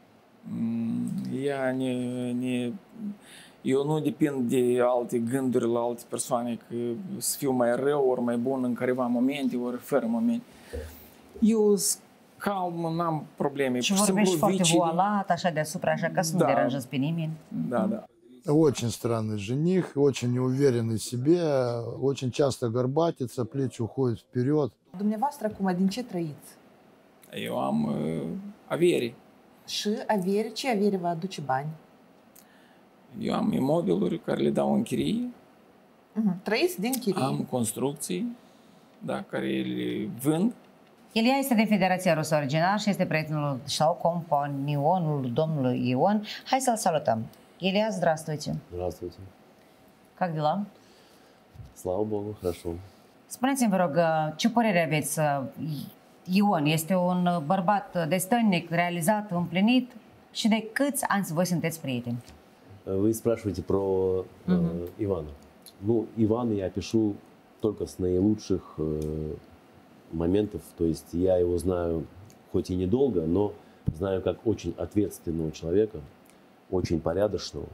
Eu nu depind de alte gânduri la alte persoane că să fiu mai rău ori mai bun în careva momente ori fără momente. Eu sunt calm, n-am probleme. Și vorbești foarte voalat, așa deasupra, așa că să nu deranjezi pe nimeni. Da, da. Очень странный жених, очень неуверенный в себе, очень часто горбатится, плечи уходят вперед. Dumneavoastră acum, din ce trăiți? Eu am averi. Și averi, ce averi vă aduce bani? Eu am imobiluri care le dau în chirie. Trăiți din chirie? Am construcții, da, care le vând. Ilia este din Federația Rusă original și este prietenul sau companionul domnului Ion. Hai să-l salutăm. Илья, здравствуйте. Здравствуйте. Как дела? Слава Богу, хорошо. Spuneți-mi, vă rog, ce părere aveți? Ion este un bărbat destăinic, realizat, împlinit și de câți ani voi sunteți prieteni? Вы спрашиваете про Ивана. Ну, Ивана я пишу только с наилучших моментов. То есть я его знаю хоть и недолго, но знаю как очень ответственного человека, очень порядочного,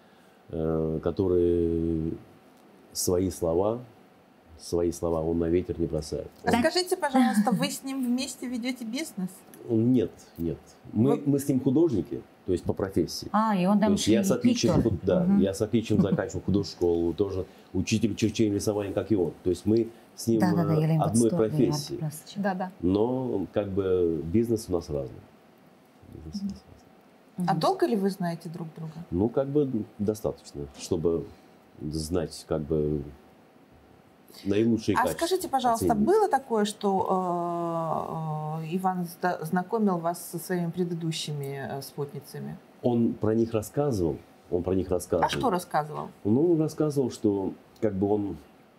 который свои слова он на ветер не бросает. Скажите, пожалуйста, вы с ним вместе ведете бизнес? Нет, нет. Мы с ним художники, то есть по профессии. И он там я с отличием заканчивал художшколу, тоже учитель черчения и рисования, как и он. То есть мы с ним одной профессии. Но как бы бизнес у нас разный. А долго ли вы знаете друг друга? Ну, как бы достаточно, чтобы знать, как бы, наилучшие качества. А скажите, пожалуйста, было такое, что Иван знакомил вас со своими предыдущими спутницами? Он про них рассказывал. А что рассказывал? Ну, он рассказывал, что как бы он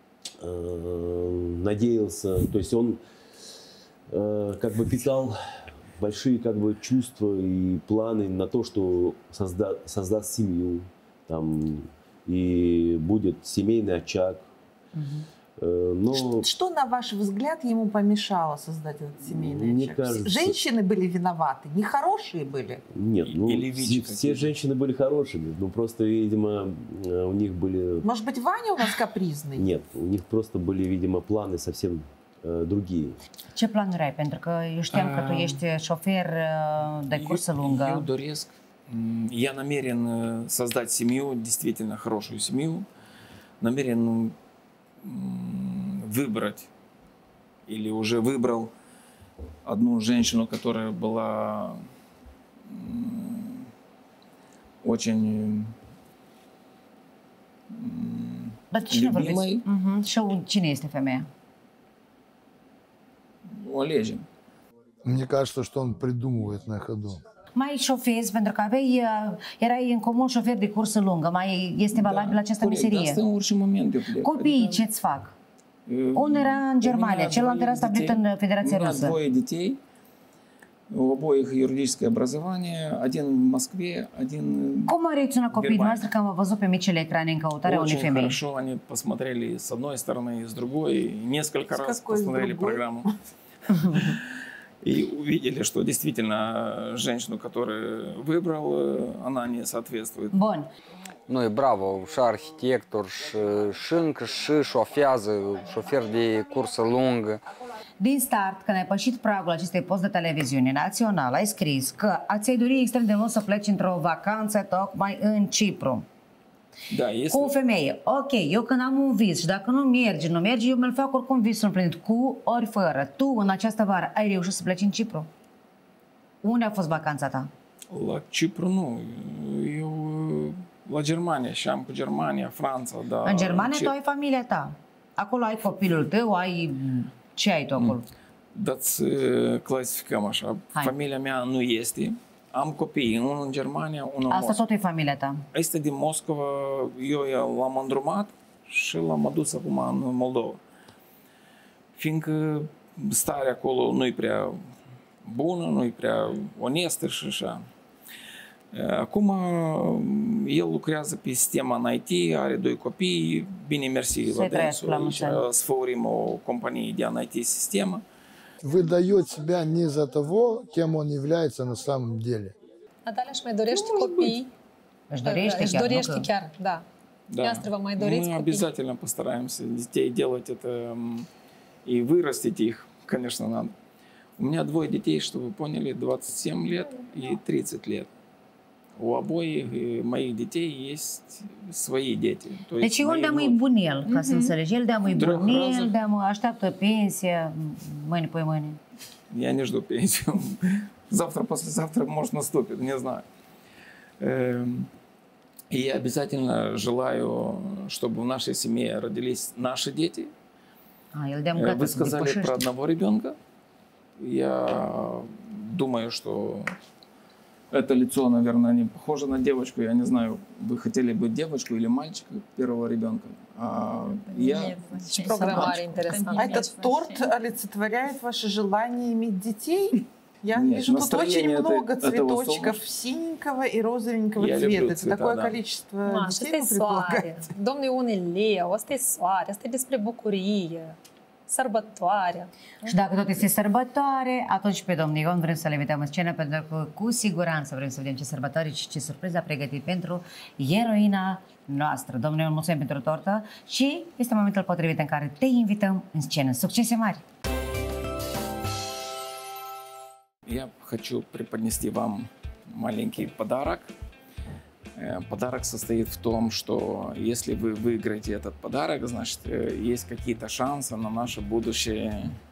надеялся, то есть он как бы питал большие как бы чувства и планы на то, что создаст семью, там, и будет семейный очаг. Но... Что, на ваш взгляд, ему помешало создать этот семейный Мне очаг? кажется... Женщины были виноваты, нехорошие были? Нет, ну, все женщины были хорошими, но просто, видимо, у них были... Может быть, Ваня у нас капризный? Нет, у них просто были, видимо, планы совсем другие. Ce planuri ai? Pentru că eu știam că tu ești șofer de cursă lungă. Eu doresc, я намерен создать семью, действительно хорошую семью, намерен выбрать или уже выбрал одну женщину, которая была очень любимой. Și cine este femeia? Олежин. Мне кажется, что он придумывает на ходу. Mai șofezi, pentru că erai în comun șofer de cursă lungă, mai este valabil această meserie. Asta în orice moment eu plec. Copiii ce-ți fac? Unul era în Germania, celălalt era stabilit în Federația Rusă. У меня двое детей, у обоих юридическое образование, один в Москве, один Cum a reacționat copiii noastre când am văzut pe micile ecrane în căutarea unei femei? Очень хорошо они посмотрели с одной стороны и с другой, несколько раз посмотрели программу. И увидели, что действительно женщину, которую выбрал, она не соответствует. Bun. Noi, bravo, și arhitector, și încă și șofează, șofer de cursă lungă. Din start, când ai pășit pragul acestei post de televiziune național, ai scris că ți-ai dori extrem de mult să pleci într-o vacanță tocmai în Cipru. Da, este... Cu o femeie. Ok, eu când am un vis și dacă nu merge, eu mi-l fac oricum visul împlinit, cu ori fără. Tu, în această vară, ai reușit să pleci în Cipru? Unde a fost vacanța ta? La Cipru nu. Eu la Germania și am cu Germania, Franța, da. În Germania tu ai familia ta. Acolo ai copilul tău, ai... Ce ai tu acolo? Dați clasificăm așa. Familia mea nu este. Am copii, unul în Germania, unul în Moscova. Asta tot e familia ta? Este din Moscova, eu l-am îndrumat și l-am adus acum în Moldova. Fiindcă starea acolo nu-i prea bună, nu-i prea onestă și așa. Acum el lucrează pe sistema în IT, are 2 copii, bine mersi la dânsul, aici sfăurim o companie de IT-sistemă. Выдает себя не за того, кем он является на самом деле. Наталья, își mai dorește copii? Își dorește chiar, da. Dumneavoastră vă mai doriți Мы обязательно постараемся детей делать это и вырастить их, конечно, надо. У меня двое детей, чтобы вы поняли, 27 лет и 30 лет. У обоих моих детей есть свои дети. Deci Ion de-a mai bun el, ca să înțelegi. El de-a mai bun el, de-a mai așteaptă pensie, mâine pe mâine. Я не жду пенсию. Завтра, послезавтра, может, наступит, не знаю. И я обязательно желаю, чтобы в нашей семье родились наши дети. Вы сказали про одного ребенка. Я думаю, что это лицо, наверное, не похоже на девочку. Я не знаю, вы хотели бы девочку или мальчика первого ребенка? Нет, программа интересная. А этот торт олицетворяет ваше желание иметь детей? Я вижу тут очень много цветочков синенького и розовенького цвета. Это такое количество детей вы предполагаете? Domnul Ion e leu, asta e soare, asta e despre bucurie, sărbătoare. Și dacă tot este sărbătoare, atunci pe domnul Ion vrem să le vedem în scenă, pentru că cu siguranță vrem să vedem ce sărbătoare și ce surpriză a pregătit pentru eroina noastră. Domnul Ion, mulțumim pentru tortă și este momentul potrivit în care te invităm în scenă. Succese mari! Я хочу преподнести вам маленький подарок. Подарок состоит в том, что если вы выиграете этот подарок, значит, есть какие-то шансы на наше будущее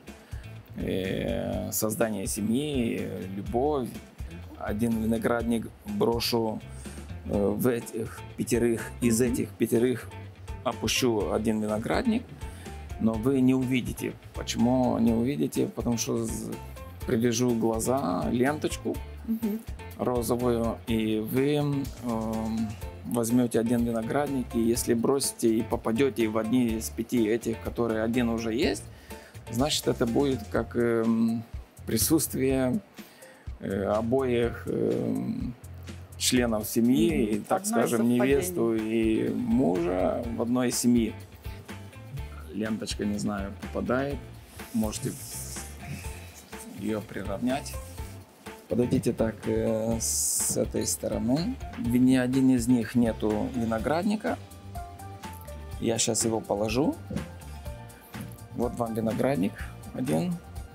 создание семьи, любовь. Один виноградник брошу в этих пятерых, из этих пятерых опущу один виноградник, но вы не увидите. Почему не увидите? Потому что привяжу глаза, ленточку розовую, и вы возьмете один виноградник, и если бросите и попадете в одни из 5 этих, которые один уже есть, значит, это будет как присутствие обоих членов семьи, и, так скажем, невесту и мужа в одной семье. Ленточка, не знаю, попадает, можете ее приравнять. Подойдите так с этой стороны. Ни один из них нету виноградника. Я сейчас его положу. Вот вам виноградник один.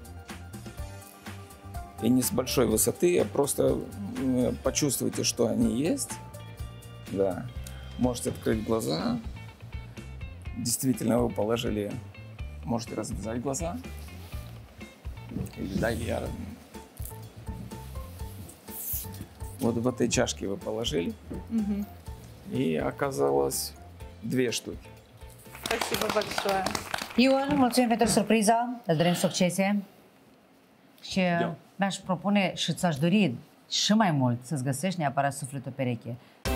И не с большой высоты, а просто почувствуйте, что они есть. Да. Можете открыть глаза. Действительно, вы положили. Можете развязать глаза. Или да, я. Вот в этой чашке вы положили. И оказалось 2 штуки. Спасибо большое. Ion, mulțumim pentru surpriza, îți dorim succese și mi-aș propune și ți-aș dori și mai mult să-ți găsești neapărat sufletul pereche.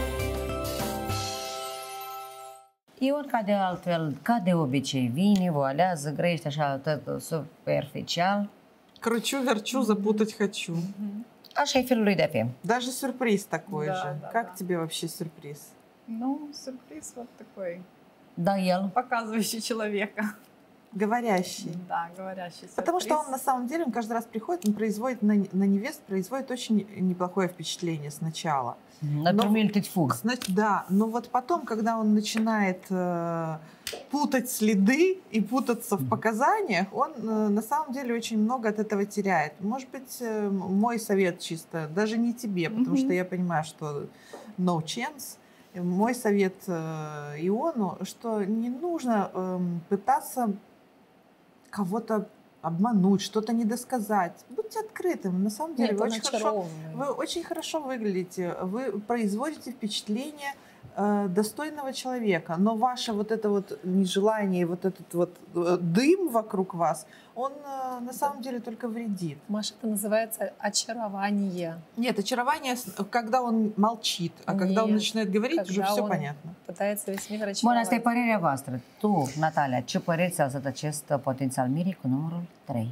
Ion, ca de altfel, ca de obicei, vine, voalează, grăiește așa tot superficial. Кручу-верчу, запутать хочу. Așa e felul lui de a fi. Даже сюрприз такой же. Как тебе вообще сюрприз? Ну, сюрприз вот такой. Да, el. Показывающий человека. Говорящий. Да, говорящий сюрприз. Потому что он на самом деле, он каждый раз приходит, он производит на невест, производит очень неплохое впечатление сначала. Да, но вот потом, когда он начинает путать следы и путаться в показаниях, он на самом деле очень много от этого теряет. Может быть, мой совет чисто, даже не тебе, потому что я понимаю, что no chance. Мой совет Иону, что не нужно пытаться кого-то обмануть, что-то недосказать. Будьте открытым. На самом деле вы очень хорошо выглядите. Вы производите впечатление достойного человека. Но ваше вот это вот нежелание, вот этот вот дым вокруг вас, он на самом деле только вредит. Маша, это называется очарование. Нет, очарование, когда он молчит, а когда он начинает говорить, уже все понятно. Пытается весь мир очаровать. Bun, asta e părerea voastră. Tu, Natalia, ce păreri ți-a dat acest potențial Miri cu numărul 3?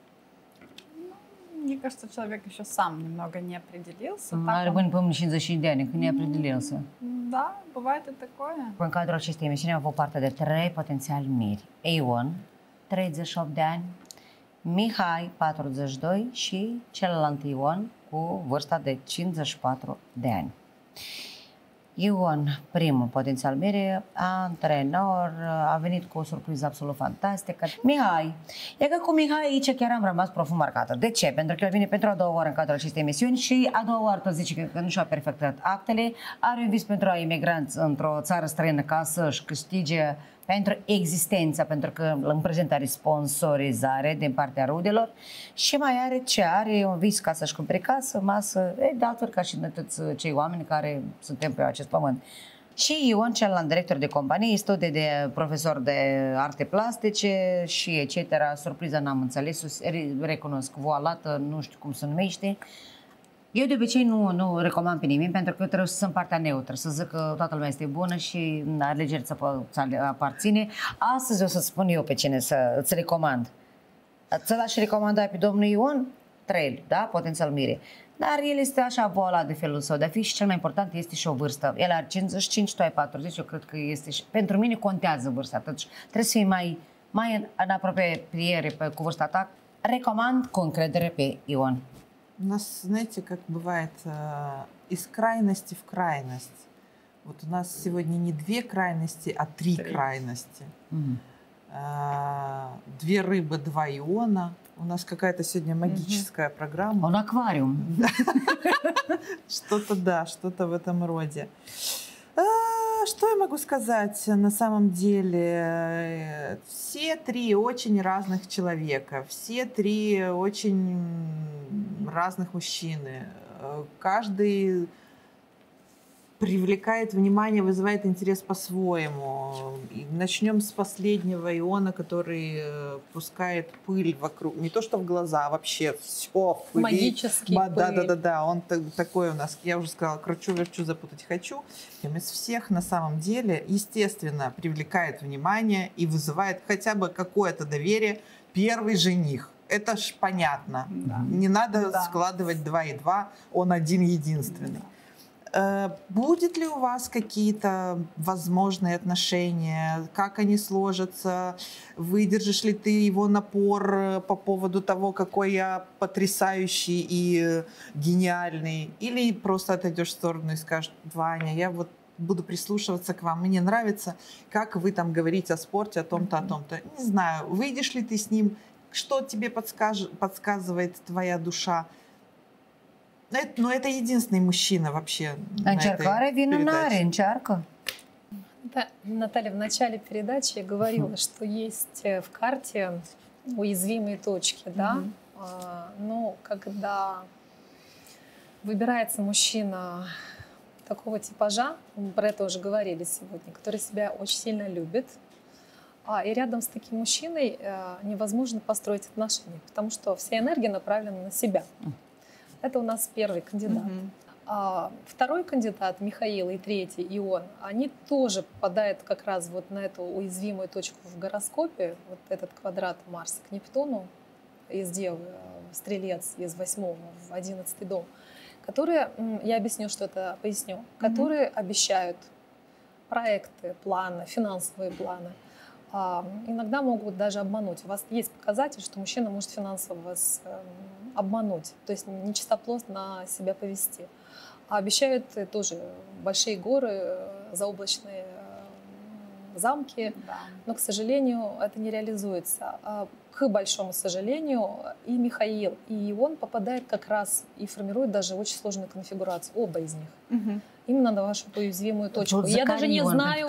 Мне кажется, человек еще сам немного не определился. Are bani până 50 de ani, când ne определился. Да, băvает и такое. În cadrul acestei emisiuni am avut parte de 3 potențiali Miri. Ion, 38 de ani, Mihai, 42 și celălalt Ion cu vârsta de 54 de ani. Ion, primul potențial mire, antrenor, a venit cu o surpriză absolut fantastică. Mihai, e că cu Mihai aici chiar am rămas profund marcată. De ce? Pentru că el vine pentru a doua oară în cadrul acestei emisiuni și a doua oară tot zice că nu și-a perfectat actele, are un vis pentru a imigranți într-o țară străină ca să-și câștige pentru existența, pentru că în prezent are sponsorizare din partea rudelor și mai are ce? Are un vis ca să-și cumpere casă, masă, de altfel ca și noi toți cei oameni care suntem pe acest pământ. Și Ion, celălalt director de companie, studii de profesor de arte plastice și etc. Surpriză n-am înțeles, recunosc, voalată, nu știu cum se numește. Eu de obicei nu recomand pe nimeni pentru că eu trebuie să sunt partea neutră, să zic că toată lumea este bună și alegeri să aparține. Astăzi o să spun eu pe cine să-ți recomand. Ți l-aș recomanda pe domnul Ion Trail, da? Potențial mire. Dar el este așa voalat de felul său de a fi și cel mai important este și o vârstă. El are 55, tu ai 40, eu cred că este și... Pentru mine contează vârsta, atunci trebuie să fii mai în apropiere cu vârsta ta. Recomand cu încredere pe Ion. У нас, знаете, как бывает, из крайности в крайность. Вот у нас сегодня не две крайности, а три крайности. Две рыбы, два Иона. У нас какая-то сегодня магическая программа. Он аквариум. Что-то, да, что-то в этом роде. Что я могу сказать? На самом деле, все три очень разных человека, все три очень разных мужчины. Каждый привлекает внимание, вызывает интерес по-своему. Начнем с последнего Иона, который пускает пыль вокруг. Не то, что в глаза, а вообще все в пыли. Магический пыль. Да. Он такой у нас, я уже сказала, кручу-верчу, запутать хочу. И из всех на самом деле, естественно, привлекает внимание и вызывает хотя бы какое-то доверие первый жених. Это ж понятно. Да. Не надо складывать 2 и 2, он один единственный. Да. Будет ли у вас какие-то возможные отношения? Как они сложатся? Выдержишь ли ты его напор по поводу того, какой я потрясающий и гениальный? Или просто отойдешь в сторону и скажешь: Ваня, я вот буду прислушиваться к вам, мне нравится, как вы там говорите о спорте, о том-то, о том-то. Не знаю, выйдешь ли ты с ним, что тебе подсказывает твоя душа? Но это единственный мужчина вообще. Încercare vin în are, încearcă. Да, Наталья, в начале передачи я говорила, что есть в карте уязвимые точки, да. Но когда выбирается мужчина такого типажа, мы про это уже говорили сегодня, который себя очень сильно любит, и рядом с таким мужчиной невозможно построить отношения, потому что вся энергия направлена на себя. Это у нас первый кандидат. Второй кандидат, Михаил, и третий, Ион, они тоже попадают как раз вот на эту уязвимую точку в гороскопе, вот этот квадрат Марса к Нептуну из Девы, Стрелец из 8 в 11 дом, которые, я объясню, что это поясню, которые обещают проекты, планы, финансовые планы. Иногда могут даже обмануть. У вас есть показатель, что мужчина может финансово вас обмануть, то есть нечистоплотно себя повести. А обещают тоже большие горы, заоблачные замки, но, к сожалению, это не реализуется. К большому сожалению, и Михаил, и Ион попадают как раз и формируют даже очень сложную конфигурацию, оба из них. Именно на вашу уязвимую точку. Я даже не знаю...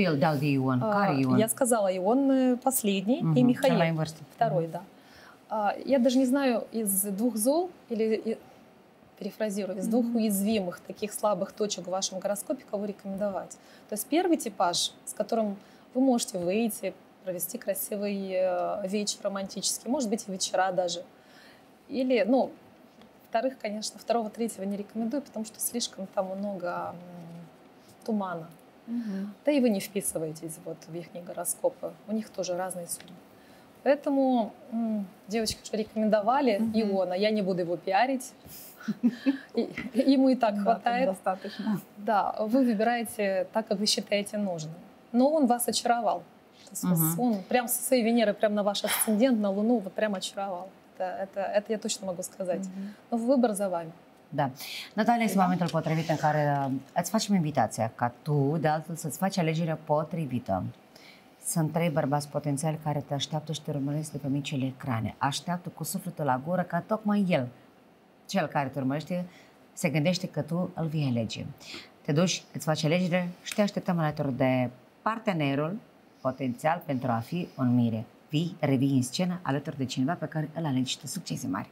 Я сказала, Ион последний, и Михаил второй, да. Я даже не знаю, из двух зол, или, перефразирую, из двух уязвимых, таких слабых точек в вашем гороскопе, кого рекомендовать. То есть первый типаж, с которым вы можете выйти, провести красивый вечер романтический, может быть, и вечера даже. Или, ну, вторых, конечно, второго, третьего не рекомендую, потому что слишком там много тумана. Да и вы не вписываетесь вот в их гороскопы, у них тоже разные судьбы. Поэтому девочки уже рекомендовали Иона, я не буду его пиарить, ему и так хватает. Достаточно. Да, вы выбираете так, как вы считаете нужным. Но он вас очаровал. Он прям со своей Венеры, прям на ваш асцендент, на Луну, вот прям очаровал. Это я точно могу сказать. Но выбор за вами. Da. Natalia, este momentul potrivit în care îți facem invitația ca tu, de altfel, să-ți faci alegerea potrivită. Sunt 3 bărbați potențiali care te așteaptă și te urmăresc de pe micile ecrane. Așteaptă cu sufletul la gură ca tocmai el, cel care te urmărește, se gândește că tu îl vei alege. Te duci, îți faci alegere și te așteptăm alături de partenerul potențial pentru a fi un mire. Revii în scenă alături de cineva pe care îl alegi tu. Succese mari!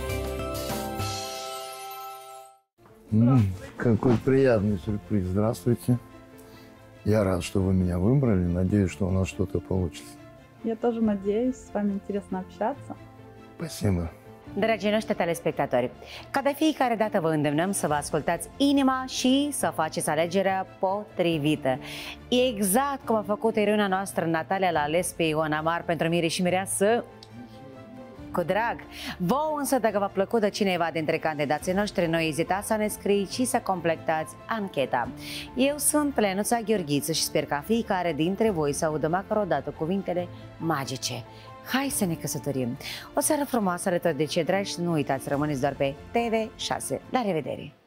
Какой приятный сюрприз. Здравствуйте. Я рад, что вы меня выбрали. Надеюсь, что у нас что-то получится. Я тоже надеюсь. С вами интересно общаться. Спасибо. Dragii noștri telespectatori, ca de fiecare dată vă îndemnăm să vă ascultați inima și să faceți alegerea potrivită. Exact cum a făcut eroina noastră Natalia, l-a ales pe Ion Amar pentru mire și mireasă cu drag. Vouă însă, dacă v-a plăcut de cineva dintre candidații noștri, nu ezitați să ne scrieți și să completați ancheta. Eu sunt Lenuța Gheorghiță și sper ca fiecare dintre voi să audă măcar o dată cuvintele magice. Hai să ne căsătorim! O seară frumoasă alături de cei dragi și nu uitați, rămâneți doar pe TV6. La revedere!